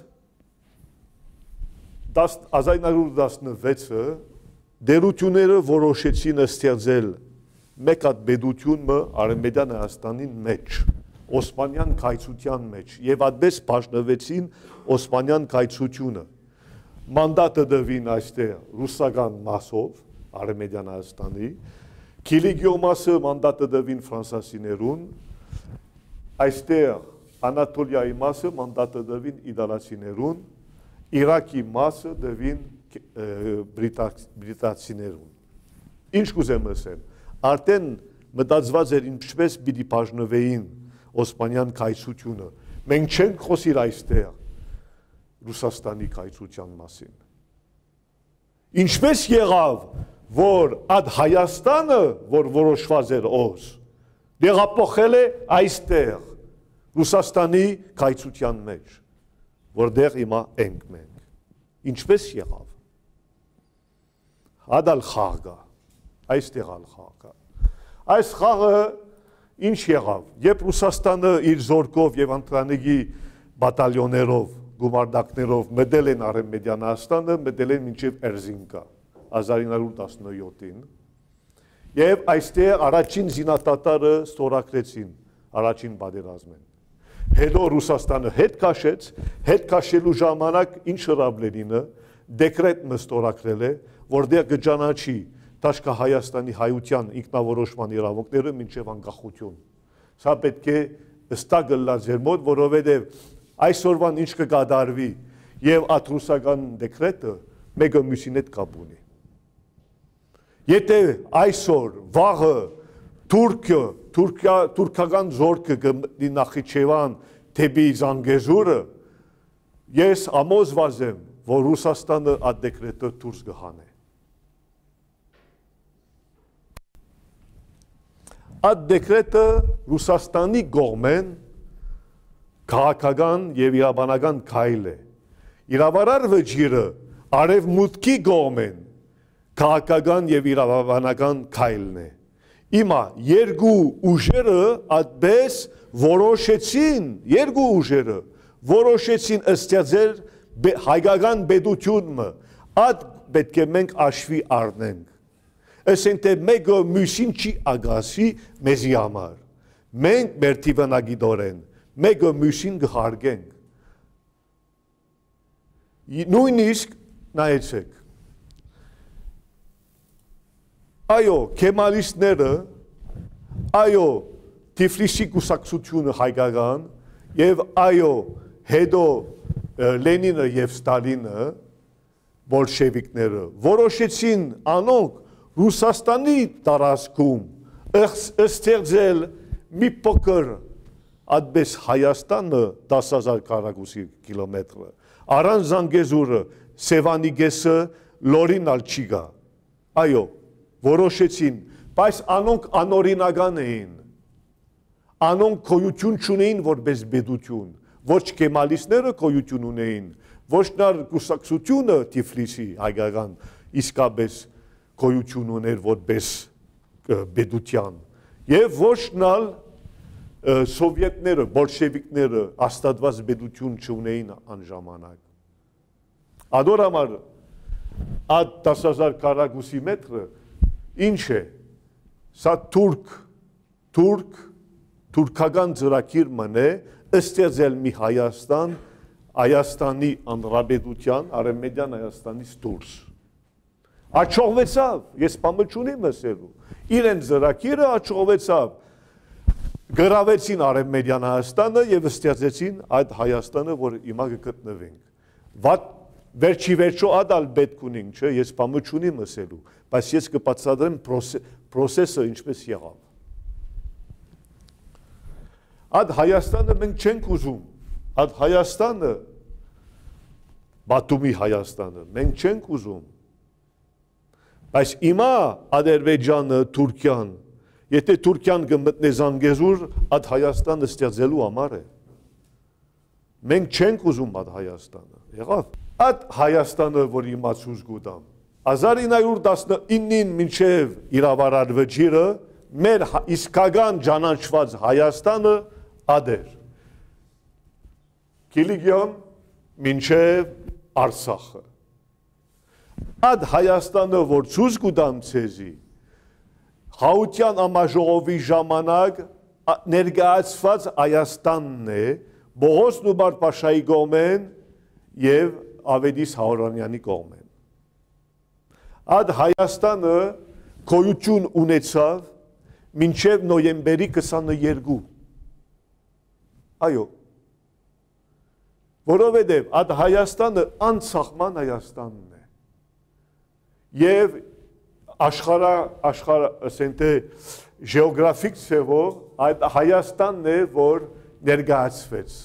1916-ը դերությունները որոշեցին ստեղծել մեկ հատ պետությունը Արևմտյան Հայաստանին մեջ, Օսմանյան կայսրության մեջ, եւ այդպես բաժնվեցին Օսմանյան կայսրությունը։ Մանդատը դվին այստեղ ռուսական մասով Արևմտյան Հայաստանի, Կիլիգիո մասը մանդատը դվին ֆրանսիացիներուն, այստեղ Անատոլիայի մասը մանդատը դվին իտալացիներուն, Իրաքի մասը դվին բրիտացիներուն։ Ինչ կուզեմ ասեմ, արդեն մտածված էր ինչպես պիտի բաժնվեին Օսմանյան կայսրությունը։ Մենք չենք խոսիր այստեղ Ռուսաստանի կայսրության մասին։ Ինչպես եղավ, որ այդ Հայաստանը, որ որոշված էր օս, դեղափոխել է այստեղ Ռուսաստանի կայսրության մեջ, որտեղ հիմա ենք մենք։ Ինչպես եղավ։ Հադալ խաղը, այստեղ ալ խաղը։ Այս խաղը ինչ եղավ։ Երբ Ռուսաստանը իր զորքով եւ ընտանիքի բատալյոներով, գումարտակներով մտել են Արևմտյան Հայաստանը, մտել են մինչև Էրզինկա 1917-ին։ Եվ այստեղ առաջին զինատատարը ստորագրեցին առաջին պատերազմին։ Հետո Ռուսաստանը հետ քաշեց, հետ քաշելու ժամանակ ինչ հրաբլերինը դեկրետ մստորագրել է, որտեղ կճանաչի Տաշկա Հայաստանի հայության ինքնավորոշման իրավունքները մինչև անկախություն։ Սա պետք է ըստակ գլա ձեր մոտ, որովհետև այսօրվան ինչ կկատարվի եւ այդ ռուսական դեկրետը մեկը մյուսին հետ կապ ունի։ Եթե այսօր վաղը թուրքական զորքը գտնի Նախիջևան դեպի Զանգեզուրը, ես ամոզված եմ, որ Ռուսաստանը այդ դեկրետը դուրս կհանե։ Այդ դեկրետը Ռուսաստանի կողմեն քաղաքական եւ իրավաբանական քայլ է։ Իրավարար վճիրը արևմուտքի կողմեն քաղաքական եւ իրավաբանական քայլն է։ Հիմա երկու ուժերը այդպես որոշեցին ստեղծել հայկական պետությունը, այդ պետք է մենք հաշվի առնենք։ Ասենք թե մեկը մյուսին չի ագասի մեզի համար։ Մենք մեր թիվանագիտորեն մեկը մյուսին կհարգենք։ Նույնիսկ նայեցեք։ Այո, քեմալիստները, այո, Թիֆլիսի կուսակցությունը հայկական եւ այո, հետո Լենինը եւ Ստալինը, բոլշևիկները որոշեցին անոնք Ռուսաստանի տարածքում ստեղծել մի փոքր այդպես Հայաստանը 10,000 քառակուսի կիլոմետր, առանց Զանգեզուրը, Սևանի գեսը, Լորինալ չի գա։ Այո, որոշեցին, բայց անոնք անօրինական էին։ Անոնք գոյություն չունեին որպես պետություն, ոչ կեմալիստները գոյություն ունեին, ոչ նար կուսակցությունը Թիֆլիսի հայկական իսկապես գոյություն ուներ որպես պետության, եւ ոչ նալ սովետները, բոլշևիկները հաստատված պետություն չունեին այն ժամանակ։ Ադորամար այդ 10,000 քառակուսի մետրը ինչ է, սա թուրքական ծրագիր մնե ստեղծել մի Հայաստան, Հայաստանի Հանրապետության, Արևմտյան Հայաստանից դուրս։ Աչողվեցավ, ես բամը չունեմ ասելու, իրեն ծրագիրը աչողվեցավ, գրավեցին Արևմտյան Հայաստանը եւ ստեղծեցին այդ Հայաստանը, որ հիմա կգտնվենք։ Վերջի վերջո ադալ պետք ունենք, չէ, ես բամը չունեմ ասելու, բայց ես կբացատրեմ process-ը ինչպես եղավ։ Այդ Հայաստանը մենք չենք ուզում, այդ Հայաստանը, Բաթումի Հայաստանը, մենք չենք ուզում, բայց հիմա Ադրբեջանը, Թուրքիան, եթե Թուրքիան կմտնե Զանգեզուր, այդ Հայաստանը ստեղծելու համար է։ Մենք չենք ուզում այդ Հայաստանը, եղավ։ Այդ Հայաստանը, որ հիմա ցույց կտամ, 1919-ին մինչև իրավարար վճիրը մեր իսկական ճանաչված Հայաստանը ադեր։ Կիլիգիոն մինչև Արցախը։ Այդ Հայաստանը, որ ցույց կտամ ցեզի, Հաուտյան ամաժողովի ժամանակ ներկայացված Հայաստանն է, Բողոս Նուբար-Փաշայի կողմեն եւ Ավետիս Հաուրանյանի կողմեն։ Այդ Հայաստանը գոյություն ունեցավ մինչև նոյեմբերի 22։ Այո։ Որովհետև այդ Հայաստանը անցախման Հայաստանն է։ Եվ աշխարհ, ասենք թե ժեոգրաֆիկ ցևով այդ Հայաստանն է, որ ներկայացվեց։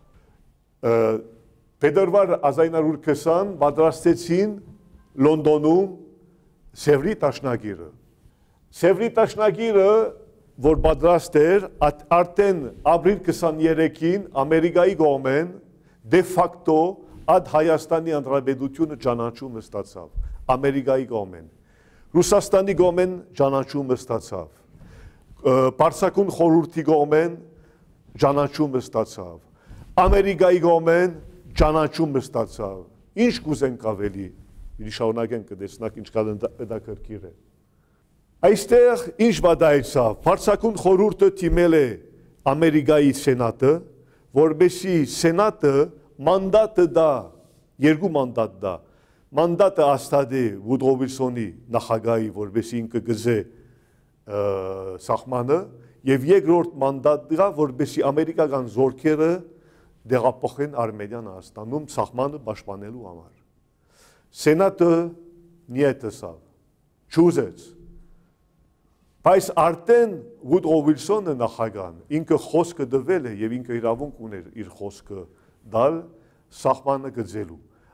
Փետրվար 1920 պատրաստեցին Լոնդոնում Սևրի տաշնագիրը։ Սևրի տաշնագիրը, որ պատրաստ էր, արդեն ապրիլ 23-ին Ամերիկայի կողմեն դե ֆակտո այդ Հայաստանի Հանրապետությունը ճանաչումը ստացավ։ Ամերիկայի կողմեն։ Ռուսաստանի կողմեն ճանաչումը ստացավ։ Պարսակուն խորհրդի կողմեն ճանաչումը ստացավ։ Ամերիկայի կողմեն ճանաչումը ստացավ։ Ինչ կուզենք ավելի, շարունակենք կտեսնանք ինչքան հետաքրքիր է։ Այստեղ ինչ վադայեցավ, Պարսակուն խորհուրդը թիմել է Ամերիկայի սենատը, որբեսի սենատը մանդատը դա, երկու մանդատ դա, մանդատը հաստատի Վուդրո Վիլսոնի նախագահի, որբեսի ինքը գզե սահմանը, եւ երկրորդ մանդատը դա, որբեսի ամերիկական զորքերը դեղափոխեն Արմենիան Հայաստանում սահմանը պաշտպանելու համար։ Սենատը նիետեսավ, չուզեց։ Բայց արդեն Վուդրո Վիլսոնը նախագահան, ինքը խոսքը տվել է եւ ինքը իրավունք ուներ իր խոսքը դալ սահմանը գծելու։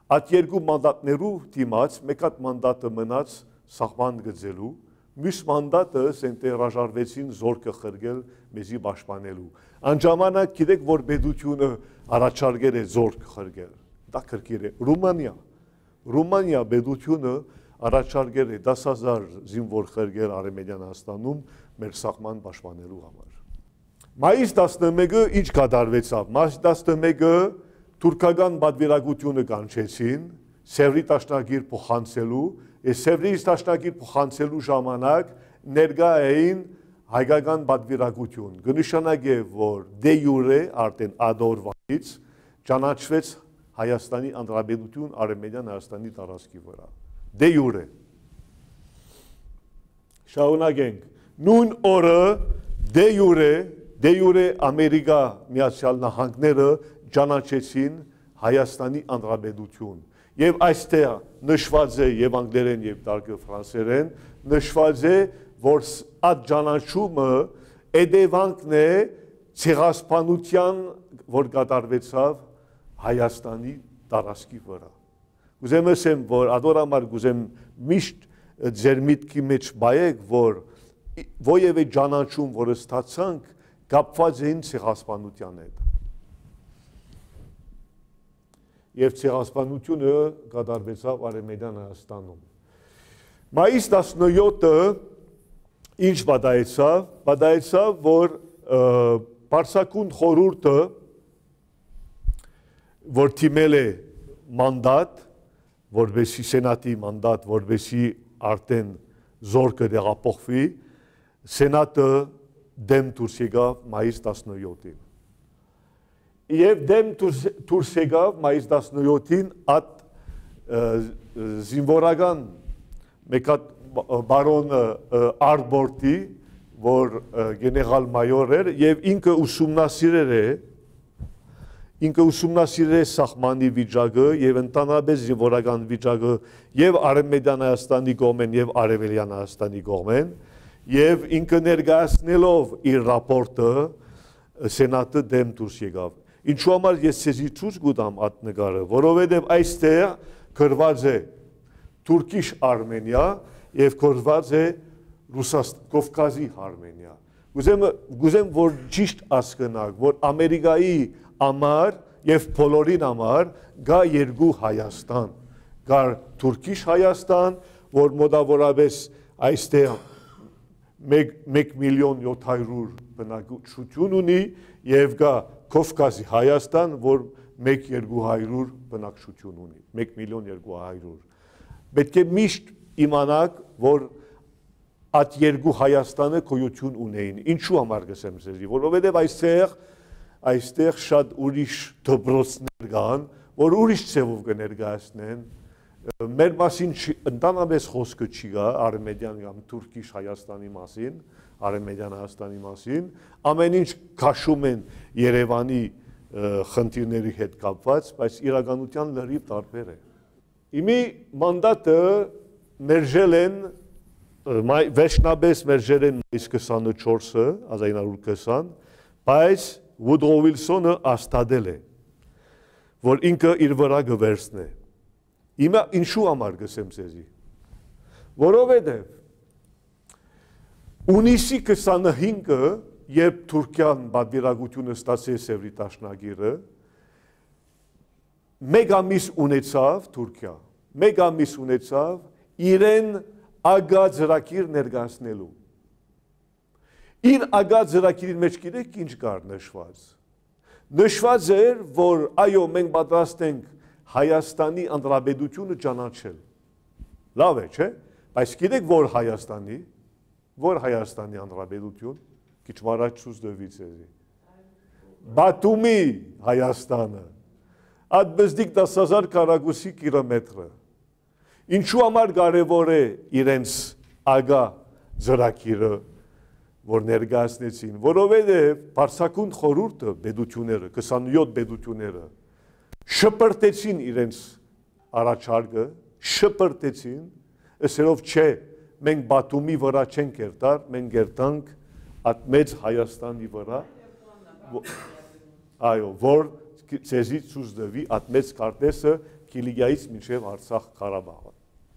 Այդ երկու մանդատներու դիմաց մեկ հատ մանդատը մնաց սահման գծելու, մյուս մանդատը սենտերաժարվեցին զորքը խրգել մեզի պաշտպանելու։ Այն ժամանակ գիտեք, որ պետությունը առաջարկել է զորք խրգել։ Դա քրքիր է Ռումանիա պետությունը առաջարկել է 10,000 զինվոր խրգել Արևմտյան Հայաստանում մեր սահման պաշտպանելու համար։ Մայիս 11-ը ինչ կատարվեցավ։ Մայիս 11-ը թուրքական պատվիրակությունը կանչեցին Սևրի տաշնագիր փոխանցելու, Սևրի տաշնագիր փոխանցելու ժամանակ ներկա էին հայկական պատվիրակություն։ Կնշանակե, որ դե յուրե արդեն ադորվանից ճանաչվեց Հայաստանի Հանրապետություն Արևմտյան Հայաստանի տարածքի վրա։ Դե յուրե։ Շարունակենք։ Նույն օրը դե յուրե Ամերիկա Միացյալ Նահանգները ճանաչեցին Հայաստանի Հանրապետություն։ Եվ այստեղ նշված է եւ անգլերեն եւ տարգը ֆրանսերեն, նշված է, որ այդ ճանաչումը հետևանքն է ցեղասպանության, որ կատարվեցավ Հայաստանի տարածքի վրա։ Կուզեմ ասեմ, որ ադորամար կուզեմ միշտ ձեր միտքի մեջ բայեք, որ ովևէ ճանաչում, որ ստացանք, կապված էին ցեղասպանության հետ։ Եվ ցեղասպանությունը կատարվեցավ Արևմտյան Հայաստանում։ Մայիս 17-ը ինչ պատահեցավ, որ Պարսակուն խորհուրդը, որ թիմել է մանդատ, որբեսի սենատի մանդատ, որբեսի արդեն զորքը դեղափոխվի, սենատը դեմ դուրս եկավ մայիս 17-ին։ Եվ դեմ դուրս եկավ մայիս 17-ին այդ զինվորական մեկ հատ բարոն Արբորտի, որ գեներալ մայոր էր, եւ ինքը ուսումնասիրել է սահմանի վիճակը եւ ընդհանրապես զինվորական վիճակը եւ Արևմտյան Հայաստանի կողմեն եւ Արևելյան Հայաստանի կողմեն եւ ինքը ներկայացնելով իր ռապորտը սենատը դեմ դուրս եկավ։ Ինչու համար ես ցեզի ցույց կտամ այդ նկարը, որովհետեւ այստեղ գրված է Թուրքիշ Արմենիա եւ գրված է Կովկասի Արմենիա։ Գուզեմ որ ճիշտ հասկանաք, որ Ամերիկայի համար եւ բոլորին համար գա երկու Հայաստան, գա Թուրքիշ Հայաստան, որ մոտավորապես այստեղ 1,700,000 բնակչություն ունի եւ գա Կովկասի Հայաստան, որ 1,200,000 բնակչություն ունի, 1,200,000։ Պետք է միշտ իմանաք, որ այդ երկու Հայաստանը գոյություն ունեին։ Ինչու համար գսեմ ձեզի, որովհետև այստեղ շատ ուրիշ դպրոցներ կան, որ ուրիշ ձևով կներկայացնեն։ Մեր մասին ընդհանրապես խոսքը չի գա Արևմտյան կամ Թուրքիշ Հայաստանի մասին, Արևմտյան Հայաստանի մասին, ամեն ինչ քաշում են Երևանի խնդիրների հետ կապված, բայց իրականության լրիվ տարբեր է։ Իմի մանդատը մերժել են վերջնապես մերժել են մայիս 24-ը 1920, բայց Վուդրո Վիլսոնը աստադել է, որ ինքը իր վրա կվերցնե։ Հիմա ինչու համար գսեմ ձեզի, որովհետև ունիսի 25-ը, երբ Թուրքիան պատվիրակությունը ստացեց Սևրի տաշնագիրը, մեկ ամիս ունեցավ Թուրքիա, մեկ ամիս ունեցավ իրեն ագա ծրագիր ներկայացնելու։ Իր ագա ծրագիրի մեջ գիտեք ինչ կար նշված։ Նշված էր, որ այո, մենք պատրաստ ենք Հայաստանի Հանրապետությունը ճանաչել։ Լավ է, չէ՞։ Բայց գիտեք որ Հայաստանի Հանրապետություն, քիչ առաջ ցույց տվեց էզի։ Բաթումի Հայաստանը։ Այդ բզդիկ 10,000 քառակուսի կիլոմետրը։ Ինչու համար կարևոր է իրենց ագա ծրագիրը, որ ներկայացնեցին, որովհետև Պարսակուն խորհուրդը պետությունները, 27 պետությունները շպրտեցին իրենց առաջարկը, շպրտեցին, ասելով չէ, մենք Բաթումի վրա չենք կերտար, մենք կերտանք այդ մեծ Հայաստանի վրա, այո, որ ցեզի ցույց տվի այդ մեծ քարտեզը Կիլիգիայից մինչև Արցախ Ղարաբաղը։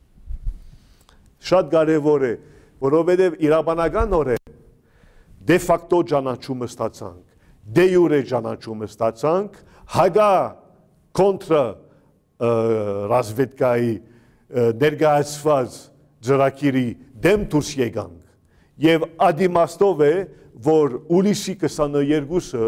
Շատ կարևոր է, որովհետև իրավաբանականորեն դե ֆակտո ճանաչումը ստացանք, դե յուրե ճանաչումը ստացանք, հագա կոնտրա ռազմետկայի ներկայացված ծրագիրի դեմ դուրս եկանք եւ ադիմաստով է որ ուլիսի 22-ը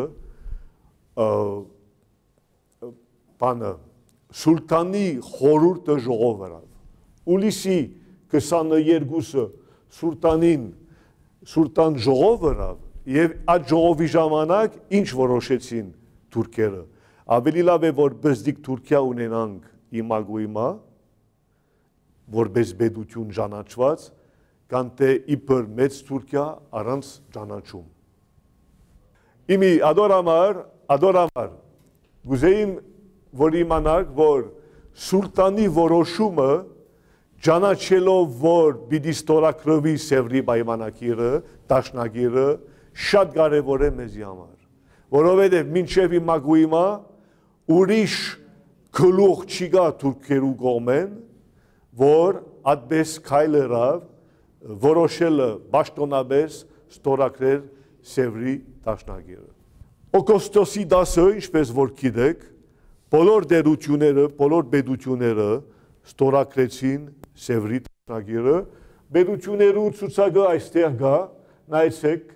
բանը սուլտանի խորհուրդը ժողովրավ ուլիսի 22-ը սուլտան ժողովրավ եւ այդ ժողովի ժամանակ ինչ որոշեցին թուրքերը ավելի լավ է որ բզդիկ Թուրքիա ունենանք իմագույմա որպես պետություն ճանաչված կան թե իբր մեծ Թուրքիա առանց ճանաչում իմի ադորամար գուզեին որ իմանաք որ սուլտանի որոշումը ճանաչելով որ պիտի ստորագրվի Սևրի պայմանագիրը դաշնագիրը շատ կարևոր է մեզի համար որովհետև մինչև իմագույմա ուրիշ գլուխ չի գա թուրքերու կողմեն որ այդպես քայլերով որոշելը պաշտոնապես ստորագրել Սևրի դաշնագիրը օգոստոսի 10-ը ինչպես որ գիտեք բոլոր դերությունները բոլոր պետությունները ստորագրեցին Սևրի դաշնագիրը պետություններու ցուցակը այստեղ գա նայեցեք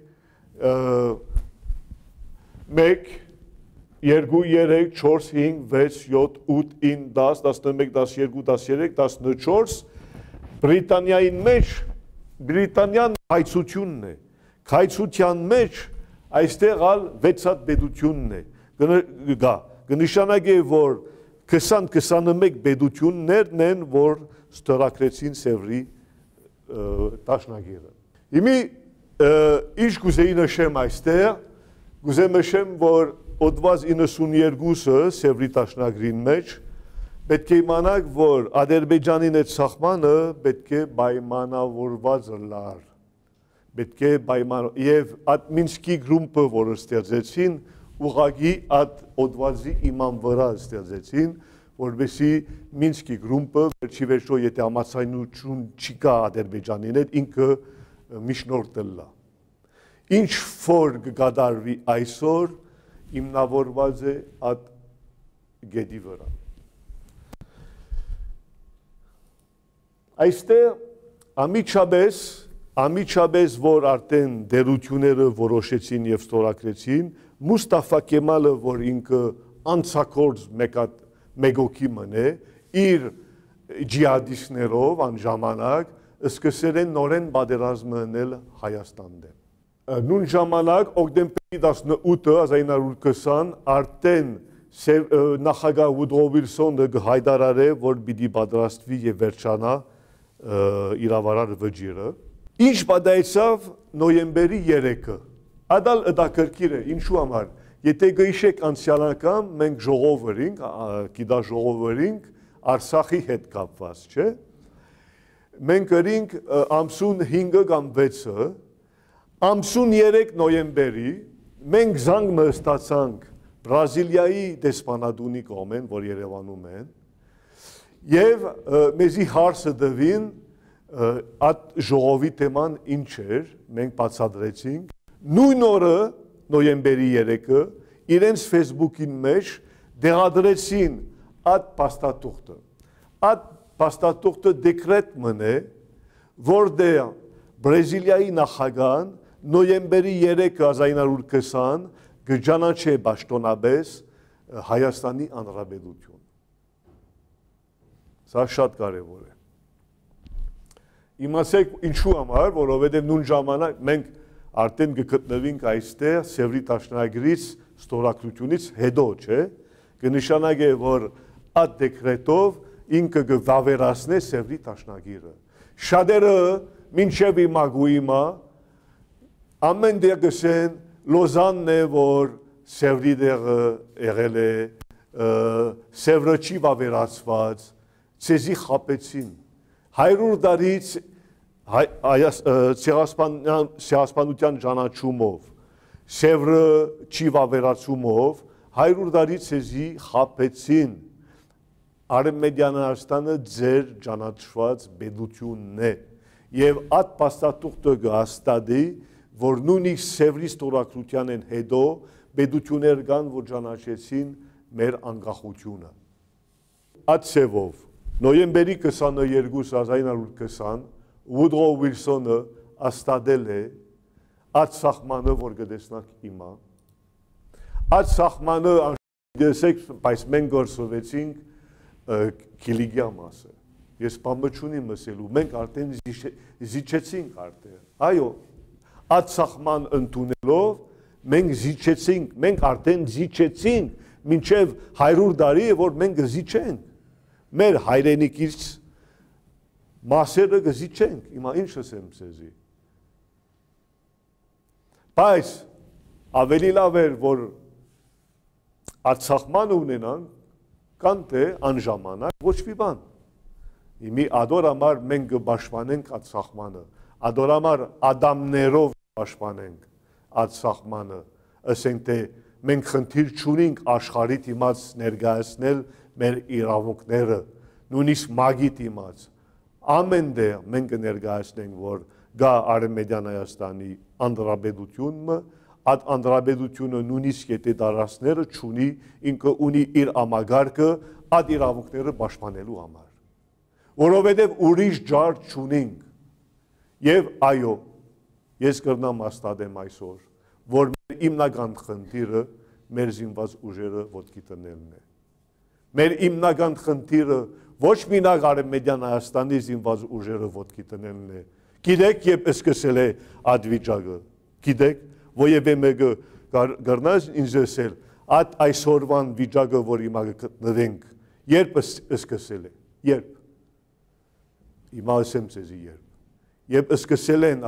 1 2 3 4 5 6 7 8 9 10 11 12 13 14 Բրիտանիային մեջ Բրիտանիան հայցությունն է հայցության մեջ այստեղ ալ 6 պետությունն է գա կնշանակի որ 20-21 պետություններն են որ ստորագրեցին Սևրի դաշնագիրը իմի ինչ կուզեի նշեմ այստեղ կուզեմ նշեմ որ Օդված 92-ը Սևրի դաշնագրին մեջ պետք է իմանաք, որ Ադրբեջանին այդ սահմանը պետք է պայմանավորված լար, պետք է եւ այդ Մինսկի գրուպը, որը ստեղծեցին, ուղղակի այդ օդվածի իման վրա ստեղծեցին, որովհետեւ Մինսկի գրուպը վերջի վերջո եթե համացայնություն չկա Ադրբեջանին հետ, ինքը միջնորդել է։ Ինչ որ կկատարվի այսօր հիմնավորված է այդ գետի վրա։ Այստեղ ամիջապես որ արդեն դերությունները որոշեցին եւ ստորագրեցին, Մուստաֆա Կեմալը, որ ինքը անցակորձ մեկոքի մնե, իր ջիհադիստներով այն ժամանակ սկսել են նորեն պատերազմ անել Հայաստան դեմ։ Նույն ժամանակ օկտեմբերի 18-ը 1920 արդեն նախագահ Վուդրո Վիլսոնը հայտարարե, որ պիտի պատրաստվի եւ վերջանա իրավարար վճիռը։ Ինչ պատահեցավ նոյեմբերի 3-ը։ Ադալ ըդակրկիր է, ինչու համար։ Եթե գիշեք անցյալ անգամ մենք ժողովրինք, գիտա ժողովրինք Արցախի հետ կապված, չէ։ Մենք գրինք ամսուն 5-ը կամ 6-ը Ամսուն 3 նոյեմբերի մենք զանգ ստացանք Բրազիլիայի դեսպանատունի կողմեն, որ Երևանում են, եւ մեզի հարցը տվին այդ ժողովի թեման ինչ էր, մենք բացատրեցինք։ Նույն օրը նոյեմբերի 3-ը իրենց Facebook-ին մեջ դեղադրեցին այդ փաստաթուղթը։ Այդ փաստաթուղթը դեկրետ մնե, որտեղ Բրազիլիայի նախագահան նոյեմբերի 3-1920 կճանաչե պաշտոնապես Հայաստանի Հանրապետություն։ Սա շատ կարևոր է։ Իմացեք ինչու համար, որովհետև նույն ժամանակ մենք արդեն կգտնվենք այստեղ Սևրի դաշնագրից ստորագրությունից հետո, չէ՞, կնշանակե որ այդ դեկրետով ինքը կվավերացնե Սևրի դաշնագիրը։ Շատերը մինչև իմագույմա ամեն դեղ գսեն Լոզանն է որ Սևրի դեղը եղել է, Սևրը չի վավերացված, ցեզի խապեցին։ 100 տարից ցեղասպանության ճանաչումով, Սևրը չի վավերացումով 100 տարից ցեզի խապեցին։ Արևմտյան Հայաստանը ձեր ճանաչված պետությունն է եւ այդ փաստաթուղթը գաստադի որ նույնիսկ Սևրի ստորագրության են հետո պետություններ կան որ ճանաչեցին մեր անկախությունը այդ սևով նոյեմբերի 22 1920 Woodrow Wilson-ը աստադել է այդ սահմանը որ գտեսնանք հիմա այդ սահմանը դեսեք բայց մենք գործովեցինք քիլիգիա մասը ես բամը չունիմ ասելու մենք արդեն զիջեցինք արդեն այո այդ սահման ընդունելով մենք զիջեցինք մենք արդեն զիջեցինք մինչև 100 տարի որ մենք զիջենք մեր հայրենիքից մասերը գզիչենք, հիմա ինչ ասեմ սեզի։ Բայց ավելի լավ էր, որ արձախման ունենանք, կան թե անժամանակ ոչ մի բան։ Իմի ադոր համար մենք կպաշտպանենք արձախմանը, ադոր համար ադամներով պաշտպանենք արձախմանը, ասենք թե մենք խնդիր չունենք աշխարհի դիմաց ներկայացնել մեր իրավունքները, նույնիսկ մագի դիմաց ամենտեղ մենք կներկայացնենք, որ գա Արևմտյան Հայաստանի անդրաբեդությունը, այդ անդրաբեդությունը նույնիսկ եթե դարաշները չունի, ինքը ունի իր ամագարկը, այդ իրավունքները պաշտպանելու համար։ Որովհետև ուրիշ ջար չունենք։ Եվ այո, ես կրնամ հաստատեմ այսօր, որ մեր հիմնական խնդիրը մեր զինված ուժերը ոտքի տնելն է։ Մեր հիմնական խնդիրը ոչ մինակ Արևմտյան Հայաստանի զինված ուժերը ոտքի տնելն է։ Գիտեք, երբ սկսել է այդ վիճակը, գիտեք, որևէ մեկը կգրնաս ինձ ասել, այդ այսօրվան վիճակը, որ հիմա գտնվենք, երբ սկսել է, երբ։ Հիմա ասեմ ձեզի երբ։ Երբ սկսել են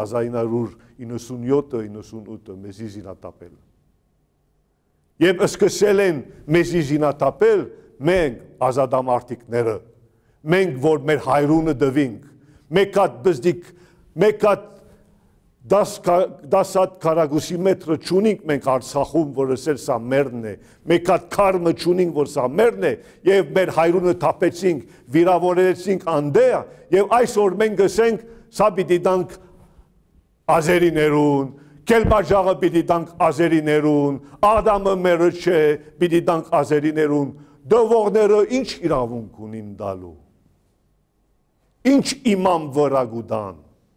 1997-98-ը մեզի զինատապել։ Երբ սկսել են մեզի զինատապել, մենք ազատամարտիկները, մենք որ մեր հայրունը դվինք, մեկ հատ բզդիկ, մեկ հատ 10 հատ քառակուսի մետրը չունենք մենք Արցախում, որ ասել սա մերն է, մեկ հատ քարմը չունենք, որ սա մերն է, եւ մեր հայրունը թափեցինք, վիրավորեցինք անդեա, եւ այսօր մենք ասենք, սա պիտի տանք ազերիներուն, Կելբաջաղը պիտի տանք ազերիներուն, Ադամը մերը չէ, պիտի տանք ազերիներուն, դվողները ինչ իրավունք ունին դալու, ինչ իմամ վրա գուդան,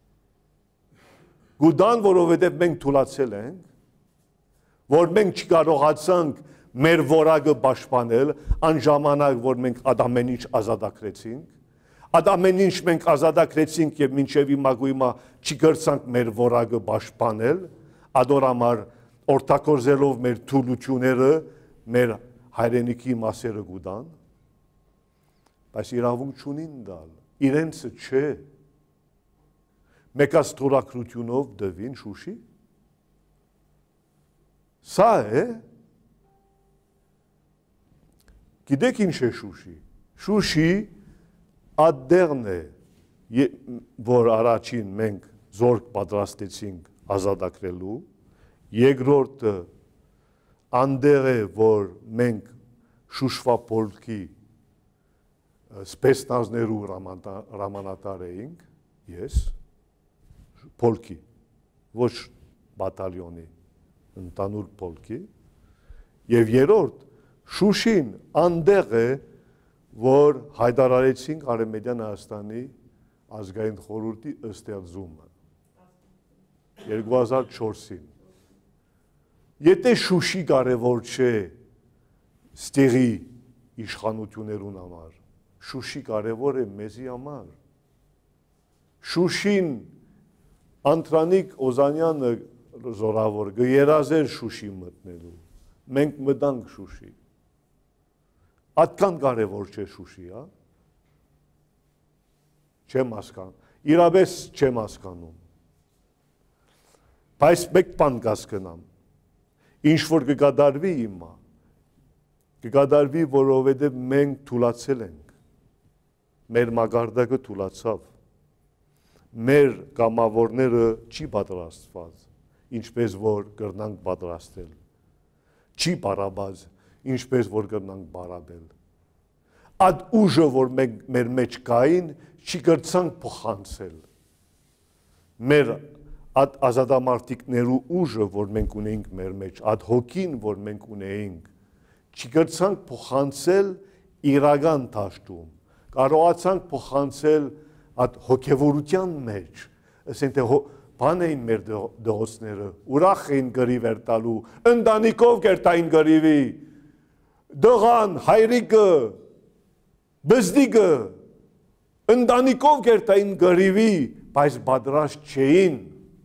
գուդան, որովհետև մենք թուլացել ենք, որ մենք չկարողացանք մեր որակը պաշտպանել, անժամանակ, որ մենք ադամեն ինչ ազատագրեցինք, ադամեն ինչ մենք ազատագրեցինք և մինչև իմագույմա չգրցանք մեր որակը պաշտպանել, ադոր համար օրտակորզելով մեր թուլությունները, մեր հայրենիքի մասերը գուդան, բայց իրավունք չունին դալ, իրենցը չէ, մեկած թուրակրությունով դվին շուշի, սա է, գիտեք ինչ է շուշի, շուշի ադդեղն է, որ առաջին մենք զորք պատրաստեցինք ազատագրելու, երկրորդը անդեղ է, որ մենք շուշվա պոլքի սպեսնազներու հրամանատար էինք, ես, պոլքի, ոչ բատալյոնի, ընդանուր պոլքի, և երորդ, շուշին անդեղ է, որ հայտարարեցինք Արևմտյան Հայաստանի ազգային խորհրդի ստեղծումը 2004-ին։ Եթե շուշի կարևոր չէ ստեղի իշխանություններուն համար, շուշի կարևոր է մեզի համար։ Շուշին Անտրանիկ Օզանյանը զորավոր գերազեր շուշի մտնելու, մենք մտանք շուշի։ Ատքան կարևոր չէ շուշի, հա։ Չեմ հասկանում, իրապես չեմ հասկանում։ Բայց մեկ բան կասկնամ, ինչ որ կկատարվի հիմա, կկատարվի, որովհետև մենք թուլացել ենք, մեր մագարտակը թուլացավ, մեր կամավորները չի պատրաստված, ինչպես որ կրնանք պատրաստել, չի բարաբազ, ինչպես որ կրնանք բարաբել։ Այդ ուժը, որ մեր մեջ կային, չկրցանք փոխանցել։ Մեր այդ ազատամարտիկներու ուժը, որ մենք ունեինք մեր մեջ, այդ հոգին, որ մենք ունեինք, չկրցանք փոխանցել իրական դաշտում։ Կարողացանք փոխանցել այդ հոգևորության մեջ, ասենք թե բան էին մեր դողոցները, ուրախ էին գրիվ էր տալու, ընտանիքով կերտային գրիվի, դղան, հայրիկը, բզդիկը, ընտանիքով կերտային գրիվի, բայց պատրաստ չէին,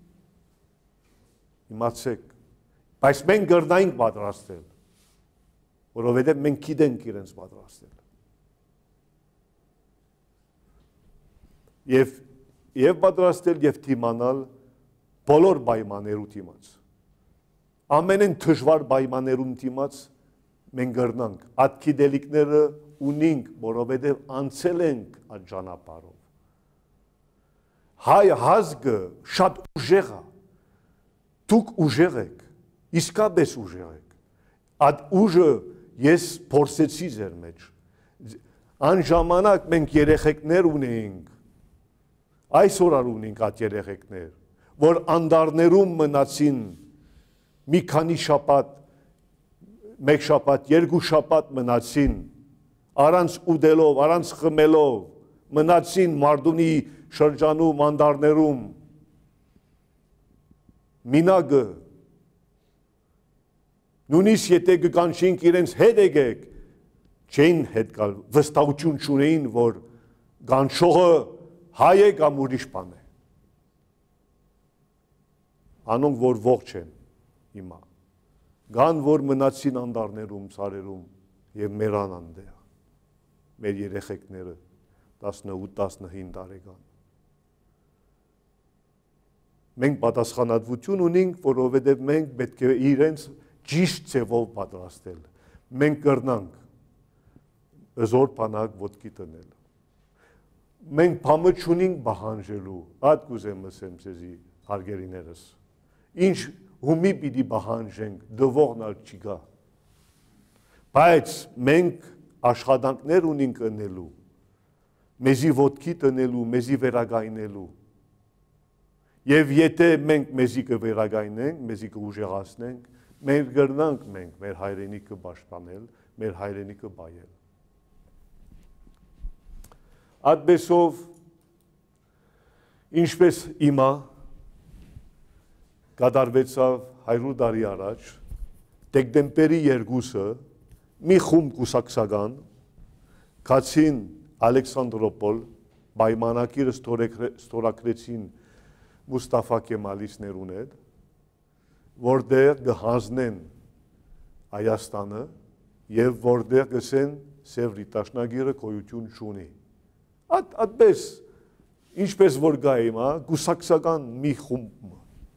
իմացեք, բայց մենք գրնայինք պատրաստել, որովհետև մենք գիտենք իրենց պատրաստել։ Եվ պատրաստել և թիմանալ բոլոր պայմաններու թիմաց։ Ամենեն դժվար պայմաններուն թիմաց մենք գրնանք, այդ գիտելիքները ունենք, որովհետև անցել ենք այդ ճանապարհով։ Հայ ազգը շատ ուժեղ է, դուք ուժեղ եք, իսկապես ուժեղ եք։ Այդ ուժը ես փորձեցի ձեր մեջ։ Այն ժամանակ մենք երեխեքներ ունեինք, այսօր ունենք այդ երեխեքներ, որ անդարներում մնացին մի քանի շաբաթ, մեկ շաբաթ, երկու շաբաթ մնացին, առանց ուտելով, առանց խմելով, մնացին Մարդունի շրջանում, անդարներում, մինագը, նույնիսկ եթե կկանչենք իրենց հետ եկեք, չէին հետ գալ, վստահություն չունեին, որ կանչողը հայ է կամ ուրիշ բան է։ Անոնք, որ ողջ են հիմա, կան, որ մնացին անդարներում, սարերում և մերան անդեա, մեր երեխեքները 18-19 տարեկան։ Մենք պատասխանատվություն ունենք, որովհետև մենք պետք է իրենց ճիշտ ձևով պատրաստել։ Մենք կրնանք զոր բանակ ոտքի տնել։ Մենք բամը չունենք բահանջելու, այդ կուզեմ ասեմ ձեզի հարգելիներս։ Ինչ հումի պիտի բահանջենք, դվողն ալ չի գա։ Բայց մենք աշխատանքներ ունենք ընելու, մեզի ոտքի տնելու, մեզի վերագայնելու։ Եվ եթե մենք մեզի կվերագայնենք, մեզի կուժեղացնենք, մենք գրնանք մենք մեր հայրենիքը պաշտպանել, մեր հայրենիքը բայել։ Այդպեսով, ինչպես իմա կատարվեցավ 100 տարի առաջ, դեկտեմբերի 2-ը մի խումբ կուսակցական գացին Ալեքսանդրոպոլ, պայմանագիրը ստորագրեցին Մուստաֆա Կեմալիստներուն հետ, որտեղ կհանձնեն Հայաստանը և որտեղ կսեն Սև Ռիտաշնագիրը գոյություն չունի։ Այդպես, ինչպես որ գա հիմա, կուսակցական մի խումբ,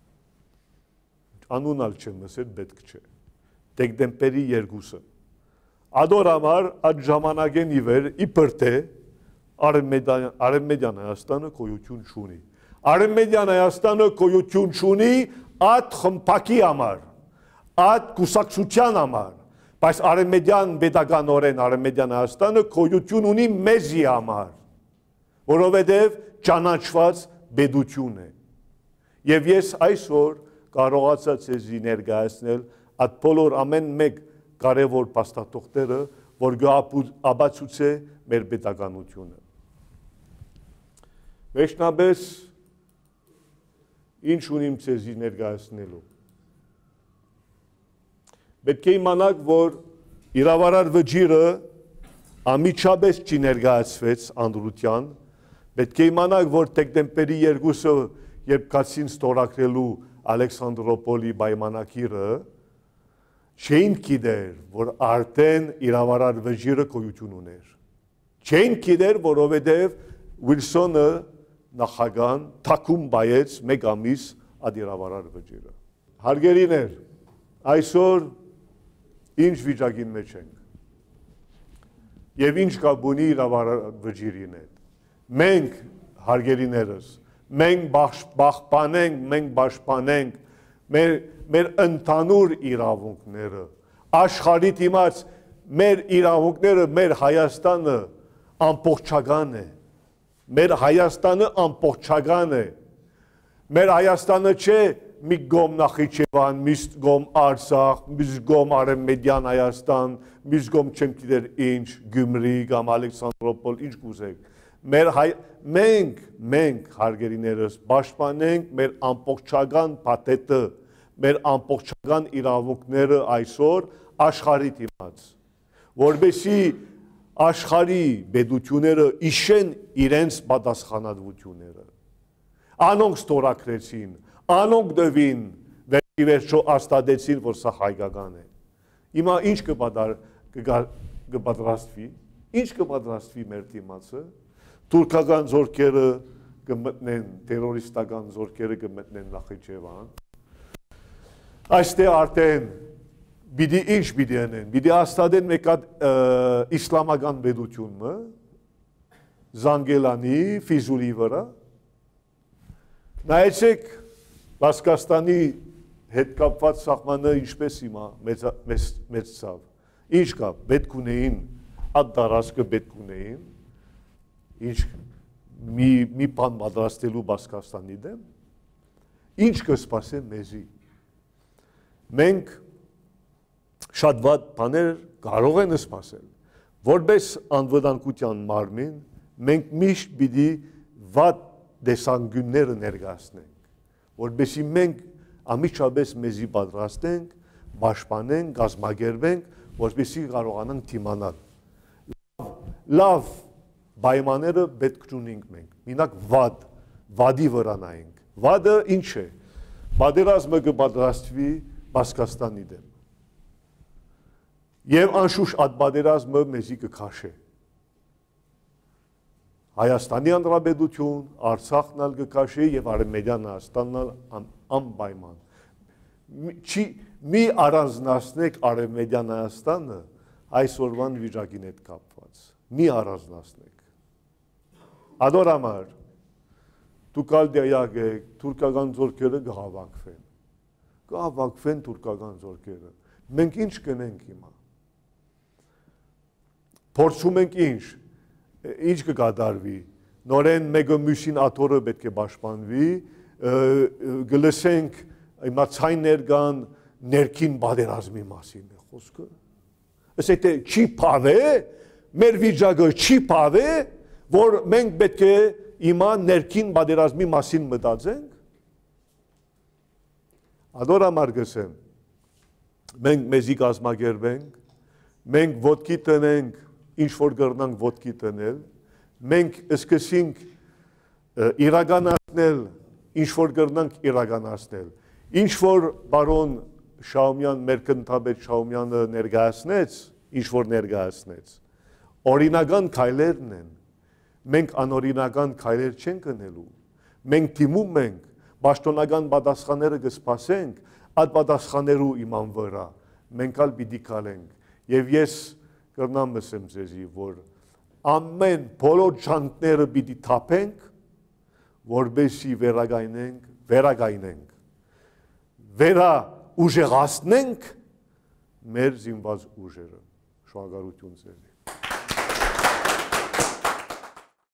անունալ չեմ ասել, պետք չէ, դեկտեմբերի 2-ը։ Ադոր համար այդ ժամանակեն իվեր իբր թե Արևմտյան Հայաստանը գոյություն չունի։ Արևմտյան Հայաստանը գոյություն չունի այդ խմբակի համար, այդ կուսակցության համար, բայց արևմտյան պետականորեն Արևմտյան Հայաստանը գոյություն ունի մեզի համար, որովհետև ճանաչված պետություն է։ Եվ ես այսօր կարողացա ձեզի ներկայացնել այդ բոլոր ամեն մեկ կարևոր փաստաթղթերը, որ կապացուցե մեր պետականությունը։ Վերջնապես ինչ ունիմ ձեզի ներկայացնելու։ Պետք է իմանաք, որ իրավարար վճիրը անմիջապես չի ներկայացվեց անդրության, պետք է իմանաք, որ դեկտեմբերի 2-ը, երբ կացին ստորագրելու Ալեքսանդրոպոլի պայմանագիրը, չէին գիտեր, որ արդեն իրավարար վճիրը գոյություն ուներ։ Չէին գիտեր, որովհետև Ուիլսոնը նախագահան թաքուն բայեց մեկ ամիս այդ իրավարար վճիրը։ Հարգելիներ, այսօր ինչ վիճակին մեջ ենք և ինչ կապ ունի իրավարար վճիրին հետ։ Մենք, հարգելիներս, մենք պահպանենք, մենք պաշտպանենք մեր ընդհանուր իրավունքները, աշխարհի դիմաց մեր իրավունքները, մեր Հայաստանը ամբողջական է։ Մեր Հայաստանը ամբողջական է։ Մեր Հայաստանը չէ մի գոմ Նախիջևան, մի գոմ Արցախ, մի գոմ Արևմտյան Հայաստան, մի գոմ չեմ գիտեր ինչ, Գյումրի կամ Ալեքսանդրոպոլ, ինչ կուզեք։ Մենք հարգելիներս պաշտպանենք մեր ամբողջական փաթեթը, մեր ամբողջական իրավունքները այսօր աշխարհի դիմաց, որովհետեւ աշխարհի բեդությունները իշեն իրենց պատասխանատվությունները։ Անոնք ստորագրեցին, անոնք դվին, վերջի վերջո աստատեցին, որ սա հայկական է։ Հիմա ինչ կպատրաստվի, ինչ կպատրաստվի մեր դիմացը, թուրքական զորքերը կմտնեն, տերորիստական զորքերը կմտնեն Նախիջևան։ Այստեղ արդեն Բիդի ինչ բիդի անեն, բիդի աստադեն մեկ հատ իսլամական պետությունը, Զանգելանի, Ֆիզուլի վրա, նայեցեք Բասկաստանի հետ կապված սահմանը ինչպես հիմա մեծ ցավ, ինչ կապ, պետք ունեին, այդ դարաշքը պետք ունեին, ինչ մի բան պատրաստելու Բասկաստանի դեմ, ինչ կսպասեն մեզի, մենք շատ վատ բաներ կարող են սպասել, որպես անվտանգության մարմին, մենք միշտ պիտի վատ տեսանկյունները ներկայացնենք, որպեսզի մենք ամիջապես մեզի պատրաստենք, պաշտպանենք, կազմակերպենք, որպեսզի կարողանանք դիմանալ։ Լավ պայմանները պետք ունենք մենք, մենակ վադի վրա նայենք։ Վադը ինչ է։ Պատերազմը կպատրաստվի Բասկաստանի դեմ։ Եվ անշուշտ այդ պատերազմը մեզի կքաշե։ Հայաստանի Հանրապետություն, Արցախն ալ կքաշե եւ Արևմտյան Հայաստանն ալ անպայման։ Մի առանձնացնեք Արևմտյան Հայաստանը այսօրվան վիճակին հետ կապված։ Մի առանձնացնեք։ Ադորամար դուք ալ դիակ եք, թուրքական զորքերը կհավաքվեն։ Կհավաքվեն թուրքական զորքերը։ Մենք ինչ կնենք հիմա։ Փորձում ենք ինչ կկատարվի, նորեն մեկը մյուսին աթոռը պետք է պաշտպանվի, գլսենք հիմա ցայներ կան ներքին պատերազմի մասին է խոսքը։ Ասեք թե չի փավե, մեր վիճակը չի փավե, որ մենք պետք է հիմա ներքին պատերազմի մասին մտածենք։ Ադորամար գսեմ, մենք մեզի կազմակերպենք, մենք ոտքի տնենք, ինչ որ կրնանք ոտքի տնել, մենք սկսենք իրականացնել, ինչ որ կրնանք իրականացնել, ինչ որ բարոն Շահումյան, մեր կնթաբեդ Շահումյանը ներկայացնեց, ինչ որ ներկայացնեց, օրինական քայլերն են, մենք անօրինական քայլեր չենք անելու, մենք դիմում ենք, պաշտոնական պատասխանները կսպասենք, այդ պատասխաններու իման վրա, մենք ալ պիտի կալենք եւ ես կրնամ ասեմ ձեզի, որ ամեն բոլոր ճանտները պիտի թափենք, որպեսզի վերագայնենք, վերաուժեղացնենք մեր զինված ուժերը, շնորհակալություն ձեզի։